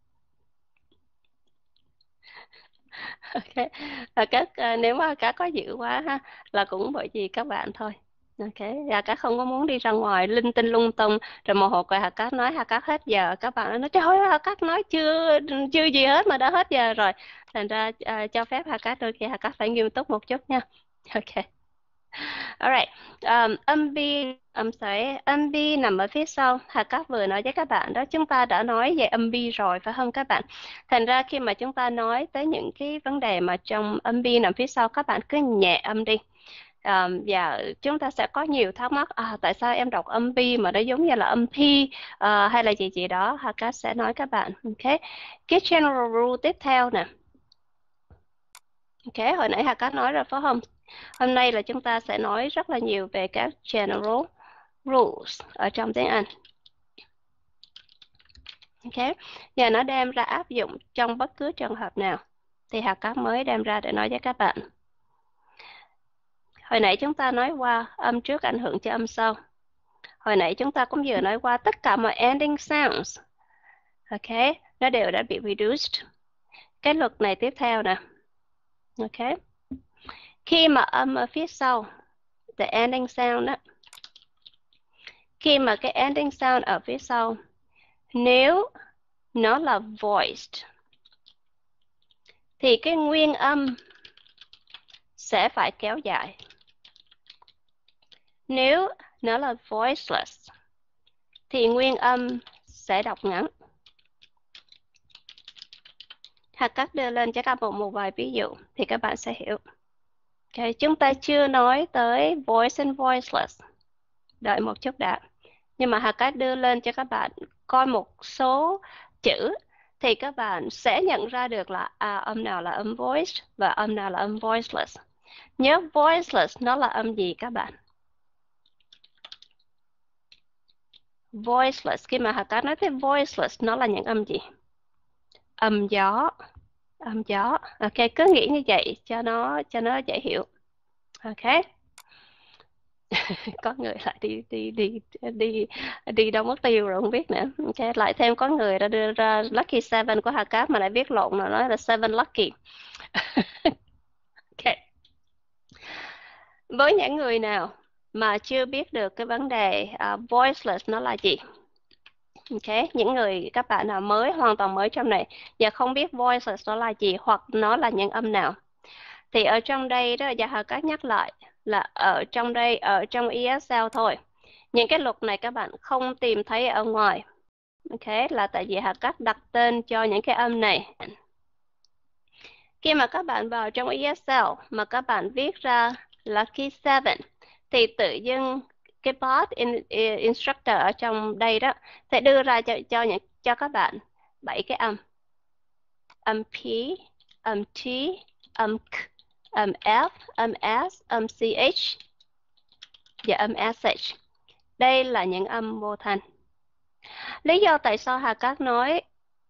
Ok, nếu mà cá có dữ quá ha, là cũng bởi vì các bạn thôi. Ok, và cá không có muốn đi ra ngoài linh tinh lung tung, rồi một hồi coi Hà Cát nói Hà Cát hết giờ, các bạn nói trời ơi Hà Cát nói chưa chưa gì hết mà đã hết giờ rồi. Thành ra cho phép Hà Cát đôi khi Hà Cát phải nghiêm túc một chút nha. Ok. Alright. Âm B Âm B nằm ở phía sau. Hà Cát vừa nói với các bạn đó, chúng ta đã nói về âm B rồi phải không các bạn? Thành ra khi mà chúng ta nói tới những cái vấn đề mà trong âm B nằm phía sau, các bạn cứ nhẹ âm đi. Và chúng ta sẽ có nhiều thắc mắc, tại sao em đọc âm B mà nó giống như là âm P, hay là gì gì đó. Hà Cát sẽ nói các bạn. Ok, cái general rule tiếp theo nè. Ok, hồi nãy Hà Cát nói rồi phải không? Hôm nay là chúng ta sẽ nói rất là nhiều về các general rules ở trong tiếng Anh. Ok, và nó đem ra áp dụng trong bất cứ trường hợp nào thì Hà Cát mới đem ra để nói với các bạn. Hồi nãy chúng ta nói qua âm trước ảnh hưởng cho âm sau. Hồi nãy chúng ta cũng vừa nói qua tất cả mọi ending sounds. Ok, nó đều đã bị reduced. Cái luật này tiếp theo nè. Ok, khi mà âm ở phía sau, the ending sound đó, khi mà cái ending sound ở phía sau, nếu nó là voiced thì cái nguyên âm sẽ phải kéo dài. Nếu nó là voiceless thì nguyên âm sẽ đọc ngắn. Hà Cát đưa lên cho các bạn một vài ví dụ thì các bạn sẽ hiểu. Okay, chúng ta chưa nói tới voice and voiceless. Đợi một chút đã. Nhưng mà Hà Cát đưa lên cho các bạn coi một số chữ thì các bạn sẽ nhận ra được là âm nào là âm voiced và âm nào là âm voiceless. Nhớ voiceless nó là âm gì các bạn? Voiceless, khi mà Hà Cát nói tới voiceless nó là những âm gì? Âm gió. Âm gió. Ok, cứ nghĩ như vậy cho nó dễ hiểu. Ok. Có người lại đi đâu mất tiêu rồi không biết nữa. Ok, lại thêm có người đã đưa ra Lucky Seven của Hà Cát mà lại viết lộn, mà nói là Seven Lucky. Ok. Với những người nào mà chưa biết được cái vấn đề voiceless nó là gì, ok, những người các bạn nào mới, hoàn toàn mới trong này và không biết voiceless nó là gì hoặc nó là những âm nào, thì ở trong đây đó, và Hà Cát nhắc lại là ở trong đây, ở trong ESL thôi. Những cái luật này các bạn không tìm thấy ở ngoài. Ok, là tại vì Hà Cát đặt tên cho những cái âm này. Khi mà các bạn vào trong ESL mà các bạn viết ra Lucky Seven thì tự dưng cái bot instructor ở trong đây đó sẽ đưa ra cho các bạn 7 cái âm. Âm P, âm T, âm K, âm F, âm S, âm CH và âm SH. Đây là những âm vô thanh. Lý do tại sao Hà Cát nói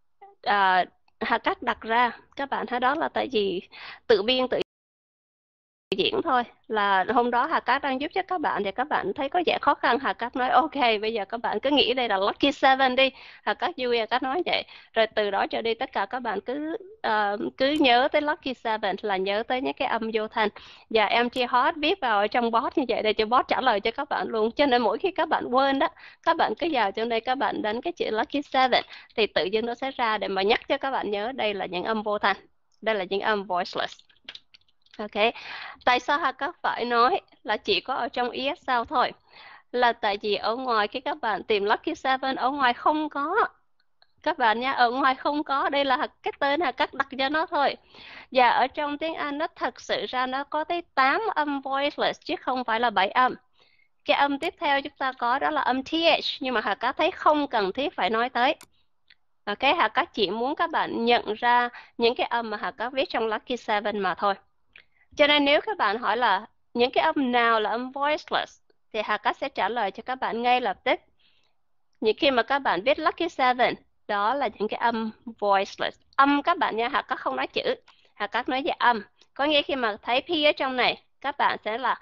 Hà Cát đặt ra các bạn thấy đó là tại vì tự biên tự diễn thôi. Là hôm đó Hà Cát đang giúp cho các bạn thì các bạn thấy có vẻ khó khăn, Hà Cát nói ok, bây giờ các bạn cứ nghĩ đây là Lucky Seven đi. Hà Cát vui, Hà Cát nói vậy. Rồi từ đó trở đi tất cả các bạn cứ nhớ tới Lucky Seven là nhớ tới những cái âm vô thanh. Và MT Hot viết vào ở trong bot như vậy để cho bot trả lời cho các bạn luôn. Cho nên mỗi khi các bạn quên đó, các bạn cứ vào trong đây các bạn đánh cái chữ Lucky Seven thì tự nhiên nó sẽ ra để mà nhắc cho các bạn nhớ đây là những âm vô thanh, đây là những âm voiceless. Ok, tại sao Hà Cát phải nói là chỉ có ở trong ESL thôi? Là tại vì ở ngoài khi các bạn tìm Lucky Seven, ở ngoài không có. Các bạn nha, ở ngoài không có, đây là cái tên Hà Cát đặt cho nó thôi. Và ở trong tiếng Anh nó thật sự ra nó có tới 8 âm voiceless chứ không phải là 7 âm. Cái âm tiếp theo chúng ta có đó là âm TH, nhưng mà Hà Cát thấy không cần thiết phải nói tới. Ok, Hà Cát chỉ muốn các bạn nhận ra những cái âm mà Hà Cát viết trong Lucky Seven mà thôi. Cho nên nếu các bạn hỏi là những cái âm nào là âm voiceless thì Hà Cát sẽ trả lời cho các bạn ngay lập tức. Những khi mà các bạn viết Lucky Seven, đó là những cái âm voiceless. Âm các bạn nha, Hà Cát không nói chữ, Hà Cát nói về âm. Có nghĩa khi mà thấy P ở trong này, các bạn sẽ là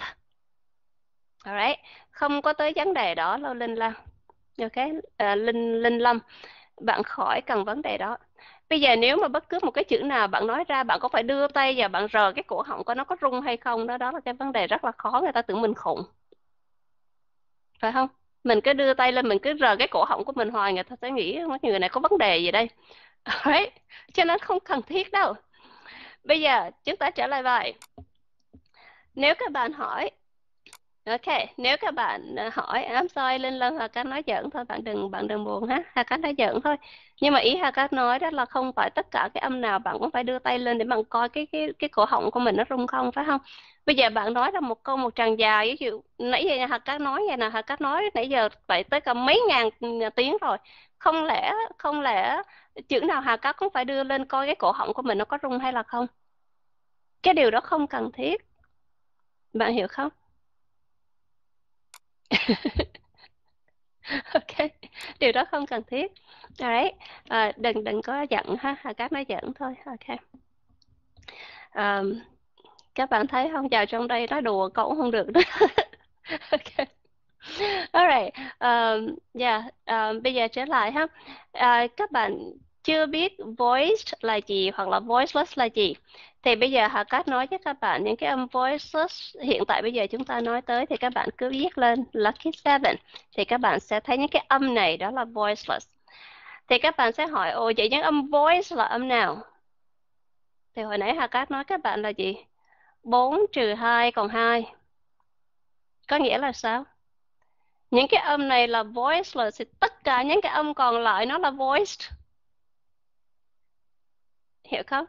alright, không có tới vấn đề đó đâu Linh Lan. Ok, Linh Lâm, bạn khỏi cần vấn đề đó. Bây giờ nếu mà bất cứ một cái chữ nào bạn nói ra, bạn có phải đưa tay và bạn rờ cái cổ họng coi nó có rung hay không đó, đó là cái vấn đề rất là khó, người ta tưởng mình khùng. Phải không? Mình cứ đưa tay lên, mình cứ rờ cái cổ họng của mình hoài, người ta sẽ nghĩ người này có vấn đề gì đây. Đấy. Cho nên không cần thiết đâu. Bây giờ chúng ta trở lại bài. Nếu các bạn hỏi Ok, nếu các bạn hỏi I'm sorry Linh Lân, Hà Cát nói giỡn thôi, bạn đừng buồn ha, Hà Cát nói giỡn thôi. Nhưng mà ý Hà Cát nói đó là không phải tất cả cái âm nào bạn cũng phải đưa tay lên để bạn coi cái cổ họng của mình nó rung không, phải không? Bây giờ bạn nói là một câu một tràng dài, ví dụ nãy giờ Hà Cát nói vậy nè, Hà Cát nói nãy giờ phải tới cả mấy ngàn tiếng rồi. Không lẽ chữ nào Hà Cát cũng phải đưa lên coi cái cổ họng của mình nó có rung hay là không? Cái điều đó không cần thiết, bạn hiểu không? Ok, điều đó không cần thiết. Đấy, đừng đừng có giận ha, các nói giận thôi. Ok. À, các bạn thấy không, vào trong đây nói đùa cậu không được đó. Ok. Alright, yeah, bây giờ trở lại ha. Các bạn chưa biết voiced là gì hoặc là voiceless là gì. Thì bây giờ Hà Cát nói với các bạn những cái âm voiceless hiện tại bây giờ chúng ta nói tới, thì các bạn cứ viết lên Lucky Seven thì các bạn sẽ thấy những cái âm này đó là voiceless. Thì các bạn sẽ hỏi, ồ vậy những âm voice là âm nào? Thì hồi nãy Hà Cát nói các bạn là gì? 4 trừ 2 còn 2. Có nghĩa là sao? Những cái âm này là voiceless thì tất cả những cái âm còn lại nó là voiced. Hiểu không?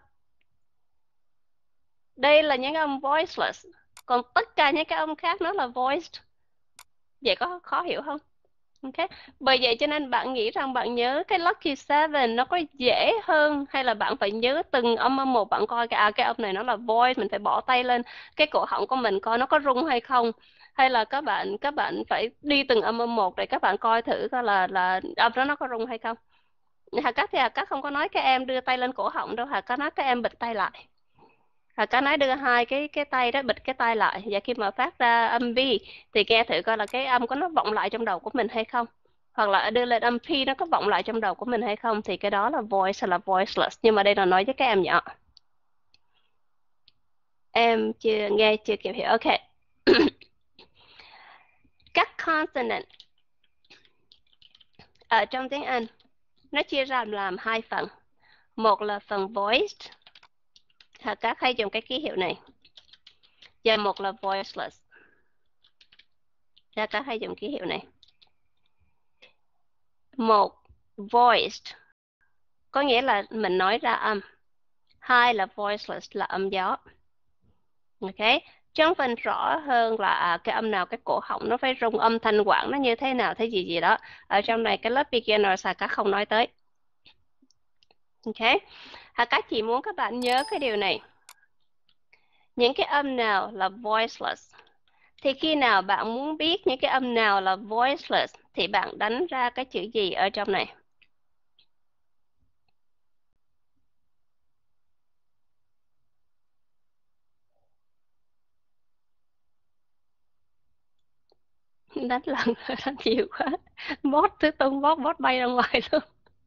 Đây là những âm voiceless. Còn tất cả những cái âm khác nó là voiced. Vậy có khó hiểu không? Ok. Bởi vậy cho nên bạn nghĩ rằng bạn nhớ cái Lucky Seven nó có dễ hơn, hay là bạn phải nhớ từng âm âm một, bạn coi cái âm này nó là voice, mình phải bỏ tay lên cái cổ họng của mình coi nó có rung hay không, hay là các bạn phải đi từng âm âm một để các bạn coi thử coi là âm đó nó có rung hay không. Hà Cát thì Hà Cát không có nói các em đưa tay lên cổ họng đâu, Hà Cát nói các em bịt tay lại. Hà Cát nói đưa hai cái tay đó bịt cái tay lại, và khi mà phát ra âm V thì nghe thử coi là cái âm có nó vọng lại trong đầu của mình hay không, hoặc là đưa lên âm P nó có vọng lại trong đầu của mình hay không, thì cái đó là voice hay là voiceless. Nhưng mà đây là nói với các em nhỏ. Em chưa kịp hiểu. Ok. Các consonant ở trong tiếng Anh nó chia ra làm hai phần. Một là phần voiced, các hay dùng cái ký hiệu này, và một là voiceless, các hay dùng ký hiệu này. Một, voiced có nghĩa là mình nói ra âm. Hai là voiceless là âm gió. Ok, trong phần rõ hơn là cái âm nào cái cổ họng nó phải rung, âm thanh quản nó như thế nào, thế gì gì đó, ở trong này cái lớp beginner các không nói tới. Ok, các chỉ muốn các bạn nhớ cái điều này. Những cái âm nào là voiceless thì khi nào bạn muốn biết những cái âm nào là voiceless thì bạn đánh ra cái chữ gì ở trong này. Đánh lần đánh nhiều quá, bót thứ tung bót bay ra ngoài luôn.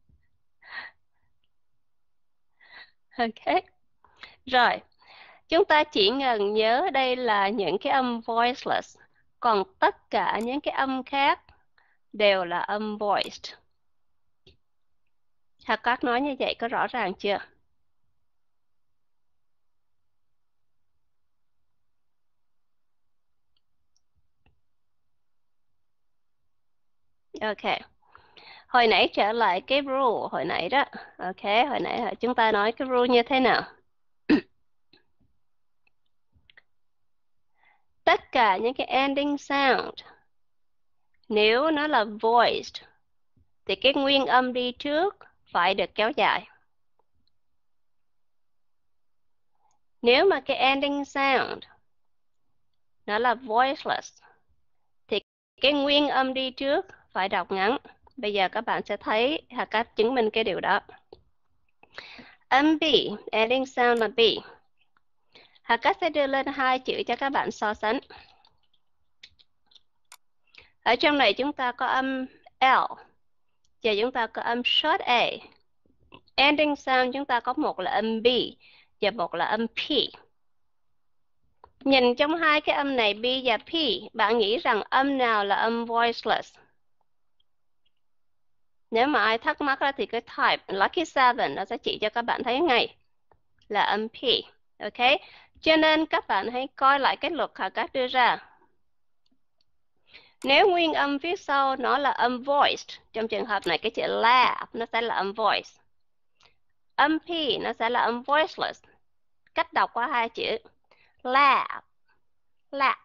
Ok, rồi chúng ta chỉ cần nhớ đây là những cái âm voiceless, còn tất cả những cái âm khác đều là âm voiced. Các nói như vậy có rõ ràng chưa? Ok. Hồi nãy trở lại cái rule hồi nãy đó. Ok, hồi nãy chúng ta nói cái rule như thế nào? Tất cả những cái ending sound nếu nó là voiced thì cái nguyên âm đi trước phải được kéo dài. Nếu mà cái ending sound nó là voiceless thì cái nguyên âm đi trước phải đọc ngắn. Bây giờ các bạn sẽ thấy cách chứng minh cái điều đó. Âm B, ending sound là B. Cách sẽ đưa lên hai chữ cho các bạn so sánh. Ở trong này chúng ta có âm L và chúng ta có âm short A. Ending sound chúng ta có một là âm B và một là âm P. Nhìn trong hai cái âm này B và P, bạn nghĩ rằng âm nào là âm voiceless? Nếu mà ai thắc mắc thì cái type Lucky Seven nó sẽ chỉ cho các bạn thấy ngay là âm P. Ok, cho nên các bạn hãy coi lại cái luật Hà Cát đưa ra. Nếu nguyên âm phía sau nó là âm voiced, trong trường hợp này cái chữ laugh nó sẽ là âm voiced. Âm P nó sẽ là âm voiceless. Cách đọc qua hai chữ laugh, laugh,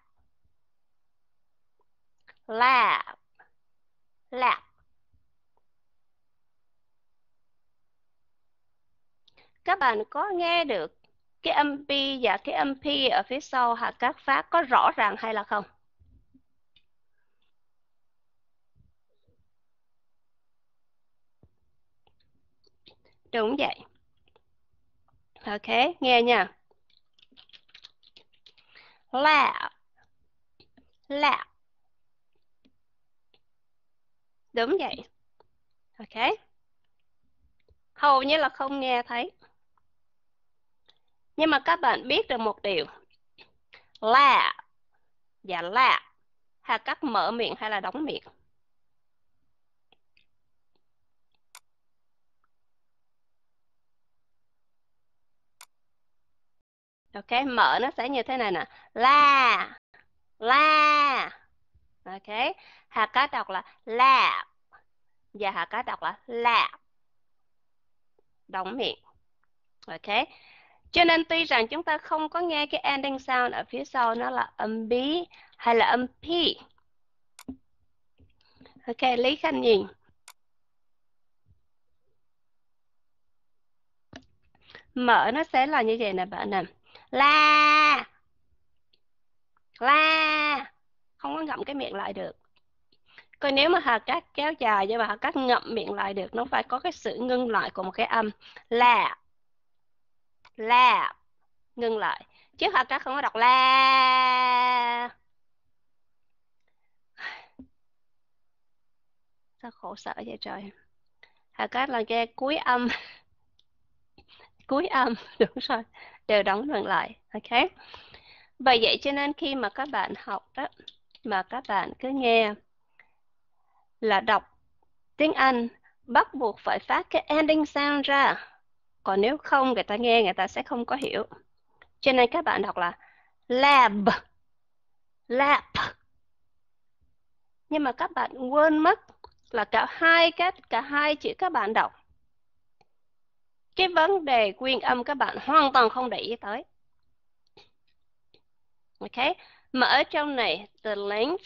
laugh, laugh. Các bạn có nghe được cái âm P và cái âm P ở phía sau hạt các phát có rõ ràng hay là không? Đúng vậy. Ok, nghe nha. Laugh, laugh. Đúng vậy. Ok. Hầu như là không nghe thấy. Nhưng mà các bạn biết được một điều. Laugh và laugh, hạt các mở miệng hay là đóng miệng? Ok, mở nó sẽ như thế này nè. La, la. Ok, hạt cá đọc là la và hạt cá đọc là la. Đóng miệng. Ok, cho nên tuy rằng chúng ta không có nghe cái ending sound ở phía sau nó là âm B hay là âm P. Ok, Lý Khanh nhìn. Mở nó sẽ là như vậy nè bạn nè. La, la. Không có ngậm cái miệng lại được. Còn nếu mà hạt cát kéo dài và hạt cát ngậm miệng lại được, nó phải có cái sự ngưng lại của một cái âm. La, la. Ngưng lại. Chứ hạt cát không có đọc la. Sao khổ sở vậy trời. Hạt cát là nghe cuối âm. Cuối âm, đúng rồi. Đều đóng ngừng lại. Ok. Bởi vậy cho nên khi mà các bạn học đó, mà các bạn cứ nghe là đọc tiếng Anh bắt buộc phải phát cái ending sound ra. Còn nếu không người ta nghe người ta sẽ không có hiểu. Cho nên các bạn đọc là lab, lab. Nhưng mà các bạn quên mất là cả hai chữ các bạn đọc. Cái vấn đề quyên âm các bạn hoàn toàn không để ý tới. Ok, mà ở trong này the length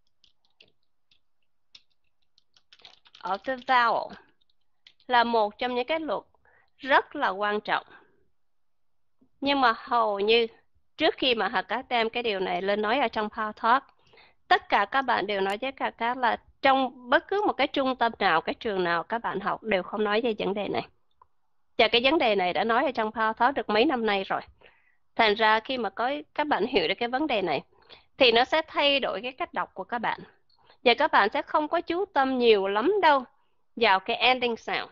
of the vowel là một trong những cái luật rất là quan trọng. Nhưng mà hầu như trước khi mà Hà Cát đem cái điều này lên nói ở trong Power Talk, tất cả các bạn đều nói với Hà Cát là trong bất cứ một cái trung tâm nào, cái trường nào các bạn học đều không nói về vấn đề này. Và cái vấn đề này đã nói ở trong Power Talk được mấy năm nay rồi. Thành ra khi mà có các bạn hiểu được cái vấn đề này thì nó sẽ thay đổi cái cách đọc của các bạn. Và các bạn sẽ không có chú tâm nhiều lắm đâu vào cái ending sound.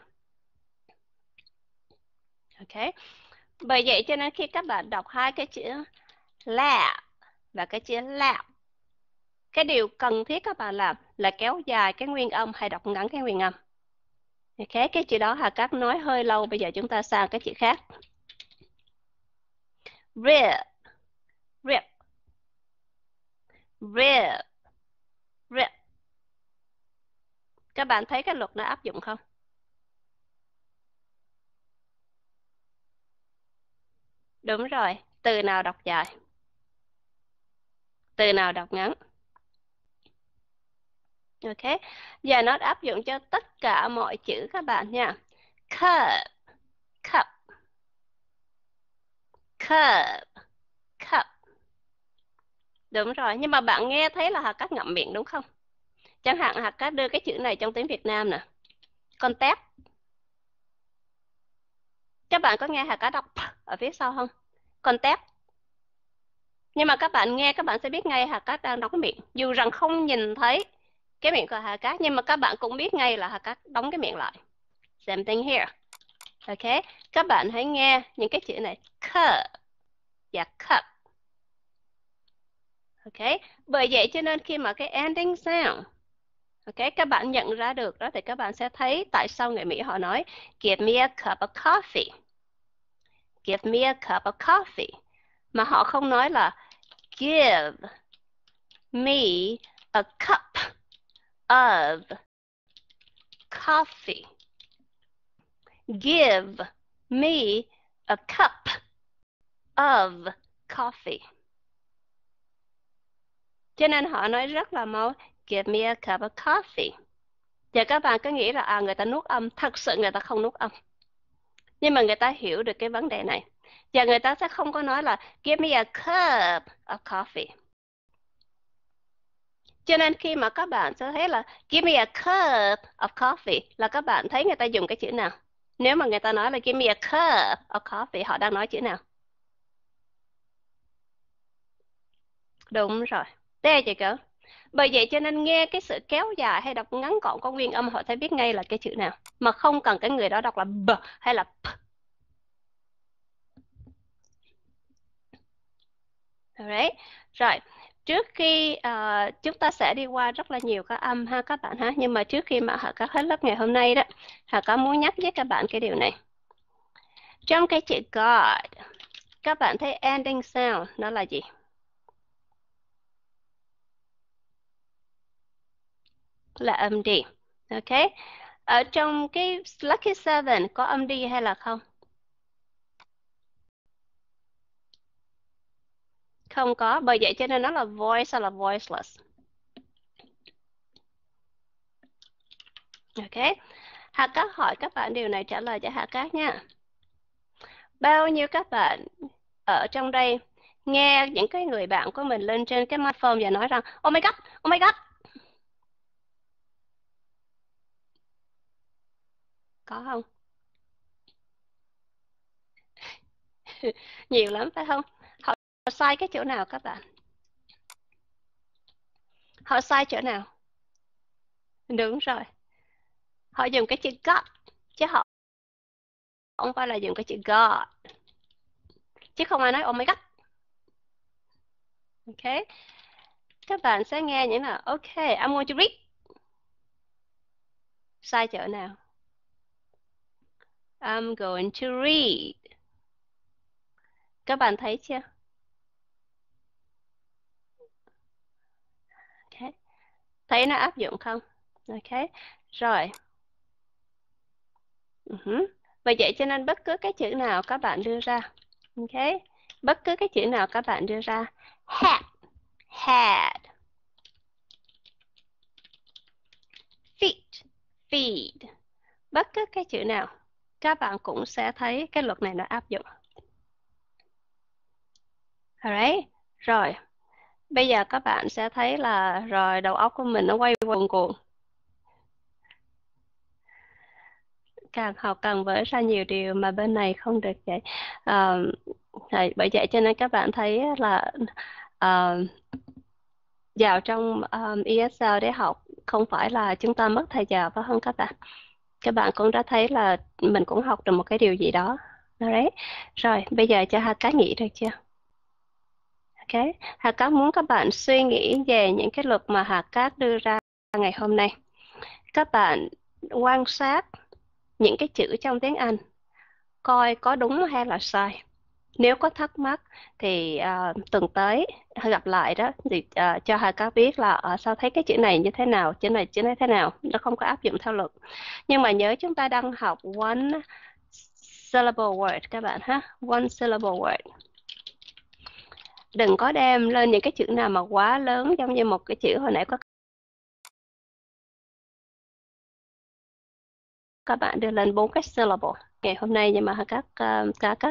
Ok. Bởi vậy cho nên khi các bạn đọc hai cái chữ la và cái chữ lap, cái điều cần thiết các bạn làm là kéo dài cái nguyên âm hay đọc ngắn cái nguyên âm. Ok, cái chữ đó Hà Cát nói hơi lâu, bây giờ chúng ta sang cái chữ khác. Rip, rip, rip, rip. Các bạn thấy cái luật nó áp dụng không? Đúng rồi, từ nào đọc dài, từ nào đọc ngắn. Ok, giờ nó áp dụng cho tất cả mọi chữ các bạn nha. Cup, cup, cup, cup. Đúng rồi, nhưng mà bạn nghe thấy là Hà Cát ngậm miệng đúng không? Chẳng hạn Hà Cát đưa cái chữ này trong tiếng Việt Nam nè. Con tép. Các bạn có nghe Hà Cát đọc ở phía sau không? Con tép. Nhưng mà các bạn nghe các bạn sẽ biết ngay Hà Cát đang đóng miệng. Dù rằng không nhìn thấy cái miệng của Hà Cát nhưng mà các bạn cũng biết ngay là Hà Cát đóng cái miệng lại. Same thing here. Ok, các bạn hãy nghe những cái chữ này. Cup và cup. Ok, bởi vậy cho nên khi mà cái ending sound, ok, các bạn nhận ra được đó thì các bạn sẽ thấy tại sao người Mỹ họ nói give me a cup of coffee. Give me a cup of coffee. Mà họ không nói là give me a cup of coffee. Give me a cup of coffee. Cho nên họ nói rất là mau, give me a cup of coffee. Và các bạn cứ nghĩ là người ta nuốt âm, thật sự người ta không nuốt âm. Nhưng mà người ta hiểu được cái vấn đề này. Và người ta sẽ không có nói là give me a cup of coffee. Cho nên khi mà các bạn sẽ thấy là give me a cup of coffee là các bạn thấy người ta dùng cái chữ nào? Nếu mà người ta nói là give me a cup of coffee, họ đang nói chữ nào? Đúng rồi. There you go. Bởi vậy cho nên nghe cái sự kéo dài hay đọc ngắn gọn có nguyên âm họ sẽ biết ngay là cái chữ nào. Mà không cần cái người đó đọc là b hay là p. Alright. Rồi, trước khi chúng ta sẽ đi qua rất là nhiều các âm ha các bạn ha. Nhưng mà trước khi mà các hết lớp ngày hôm nay đó, có muốn nhắc với các bạn cái điều này. Trong cái chữ God, các bạn thấy ending sound nó là gì? Là âm D. Ok. Ở trong cái Lucky Seven có âm D hay là không? Không có, bởi vậy cho nên nó là voice hay là voiceless. Ok. Hạ Cát hỏi các bạn điều này, trả lời cho Hạ Cát nha. Bao nhiêu các bạn ở trong đây nghe những cái người bạn của mình lên trên cái microphone và nói rằng oh my god, oh my god. Có không? Nhiều lắm phải không? Họ sai cái chỗ nào các bạn? Họ sai chỗ nào? Đúng rồi. Họ dùng cái chữ God chứ họ không phải là dùng cái chữ God. Chứ không ai nói oh my god. Ok. Các bạn sẽ nghe những là ok, I'm going to read. Sai chỗ nào? I'm going to read. Các bạn thấy chưa? Okay. Thấy nó áp dụng không? Ok. Rồi. Và vậy cho nên bất cứ cái chữ nào các bạn đưa ra. Ok. Bất cứ cái chữ nào các bạn đưa ra. Hat. Had. Feet. Feed. Bất cứ cái chữ nào các bạn cũng sẽ thấy cái luật này nó áp dụng. Alright. Rồi. Bây giờ các bạn sẽ thấy là rồi đầu óc của mình nó quay cuồng cuồng. Càng học càng vỡ ra nhiều điều mà bên này không được vậy. Bởi vậy cho nên các bạn thấy là vào trong ESL để học không phải là chúng ta mất thời giờ phải không các bạn? Các bạn cũng đã thấy là mình cũng học được một cái điều gì đó. Đấy. Rồi, bây giờ cho Hà Cá nghĩ được chưa? Ok. Hà Cát muốn các bạn suy nghĩ về những cái luật mà Hà Cát đưa ra ngày hôm nay. Các bạn quan sát những cái chữ trong tiếng Anh, coi có đúng hay là sai. Nếu có thắc mắc thì tuần tới gặp lại đó thì cho Hà Cát biết là sao thấy cái chữ này như thế nào, chữ này thế nào, nó không có áp dụng theo luật. Nhưng mà nhớ chúng ta đang học one syllable word các bạn ha, one syllable word. Đừng có đem lên những cái chữ nào mà quá lớn, giống như một cái chữ hồi nãy có các bạn đưa lên 4 cái syllable ngày hôm nay, nhưng mà các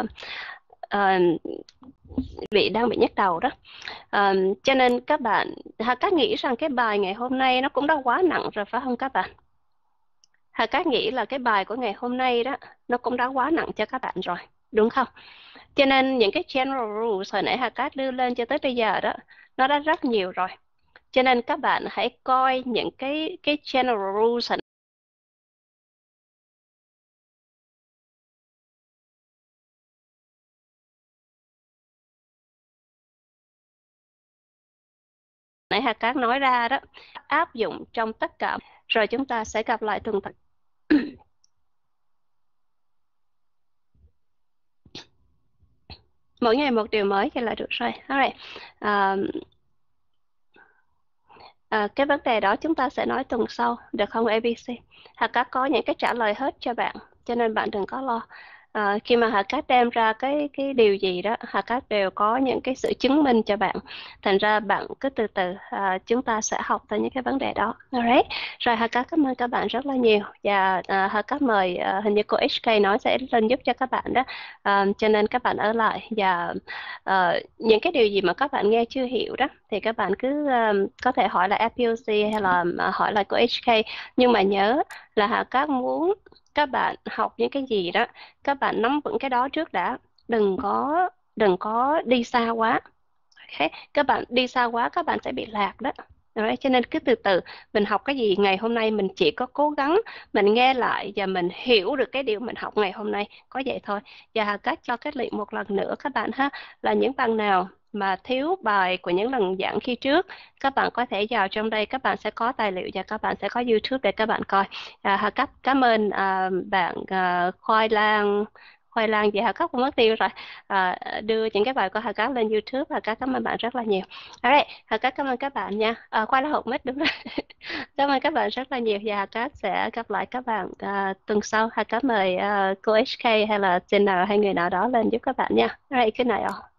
vị đang bị nhức đầu đó. Cho nên các bạn các nghĩ rằng cái bài ngày hôm nay nó cũng đã quá nặng rồi phải không các bạn? Các nghĩ là cái bài của ngày hôm nay đó nó cũng đã quá nặng cho các bạn rồi, đúng không? Cho nên những cái general rules hồi nãy các đưa lên cho tới bây giờ đó nó đã rất nhiều rồi. Cho nên các bạn hãy coi những cái general rules nãy các nói ra đó, áp dụng trong tất cả. Rồi chúng ta sẽ gặp lại tuần tới. Mỗi ngày một điều mới thì là được rồi. Alright. Cái vấn đề đó chúng ta sẽ nói tuần sau, được không ABC? Hà Cát có những cái trả lời hết cho bạn, cho nên bạn đừng có lo. Khi mà Hà Cát đem ra cái điều gì đó, Hà Cát đều có những cái sự chứng minh cho bạn. Thành ra bạn cứ từ từ, chúng ta sẽ học tới những cái vấn đề đó. Alright. Rồi Hà Cát cảm ơn các bạn rất là nhiều, và Hà Cát mời, hình như cô HK nói sẽ lên giúp cho các bạn đó. Cho nên các bạn ở lại, và những cái điều gì mà các bạn nghe chưa hiểu đó thì các bạn cứ có thể hỏi lại FPOC hay là hỏi lại của HK. Nhưng mà nhớ là Hà Cát muốn các bạn học những cái gì đó, các bạn nắm vững cái đó trước đã. Đừng có đi xa quá. Okay. Các bạn đi xa quá các bạn sẽ bị lạc đó. Đấy, cho nên cứ từ từ, mình học cái gì ngày hôm nay mình chỉ có cố gắng mình nghe lại và mình hiểu được cái điều mình học ngày hôm nay, có vậy thôi. Và Hà Cát cho kết luận một lần nữa các bạn ha, là những bạn nào mà thiếu bài của những lần giảng khi trước, các bạn có thể vào trong đây, các bạn sẽ có tài liệu và các bạn sẽ có YouTube để các bạn coi. Hà Cát cảm ơn bạn Khoai Lang gì Hà Cát cũng mất tiêu rồi, đưa những cái bài của Hà Cát lên YouTube. Hà Cát cảm ơn bạn rất là nhiều. Alright, Hà Cát cảm ơn các bạn nha. Khoai là hộp mít đúng rồi. Cảm ơn các bạn rất là nhiều, và Hà Cát sẽ gặp lại các bạn tuần sau. Hà Cát mời cô HK hay là Jenna hay người nào đó lên giúp các bạn nha. Alright, good night all.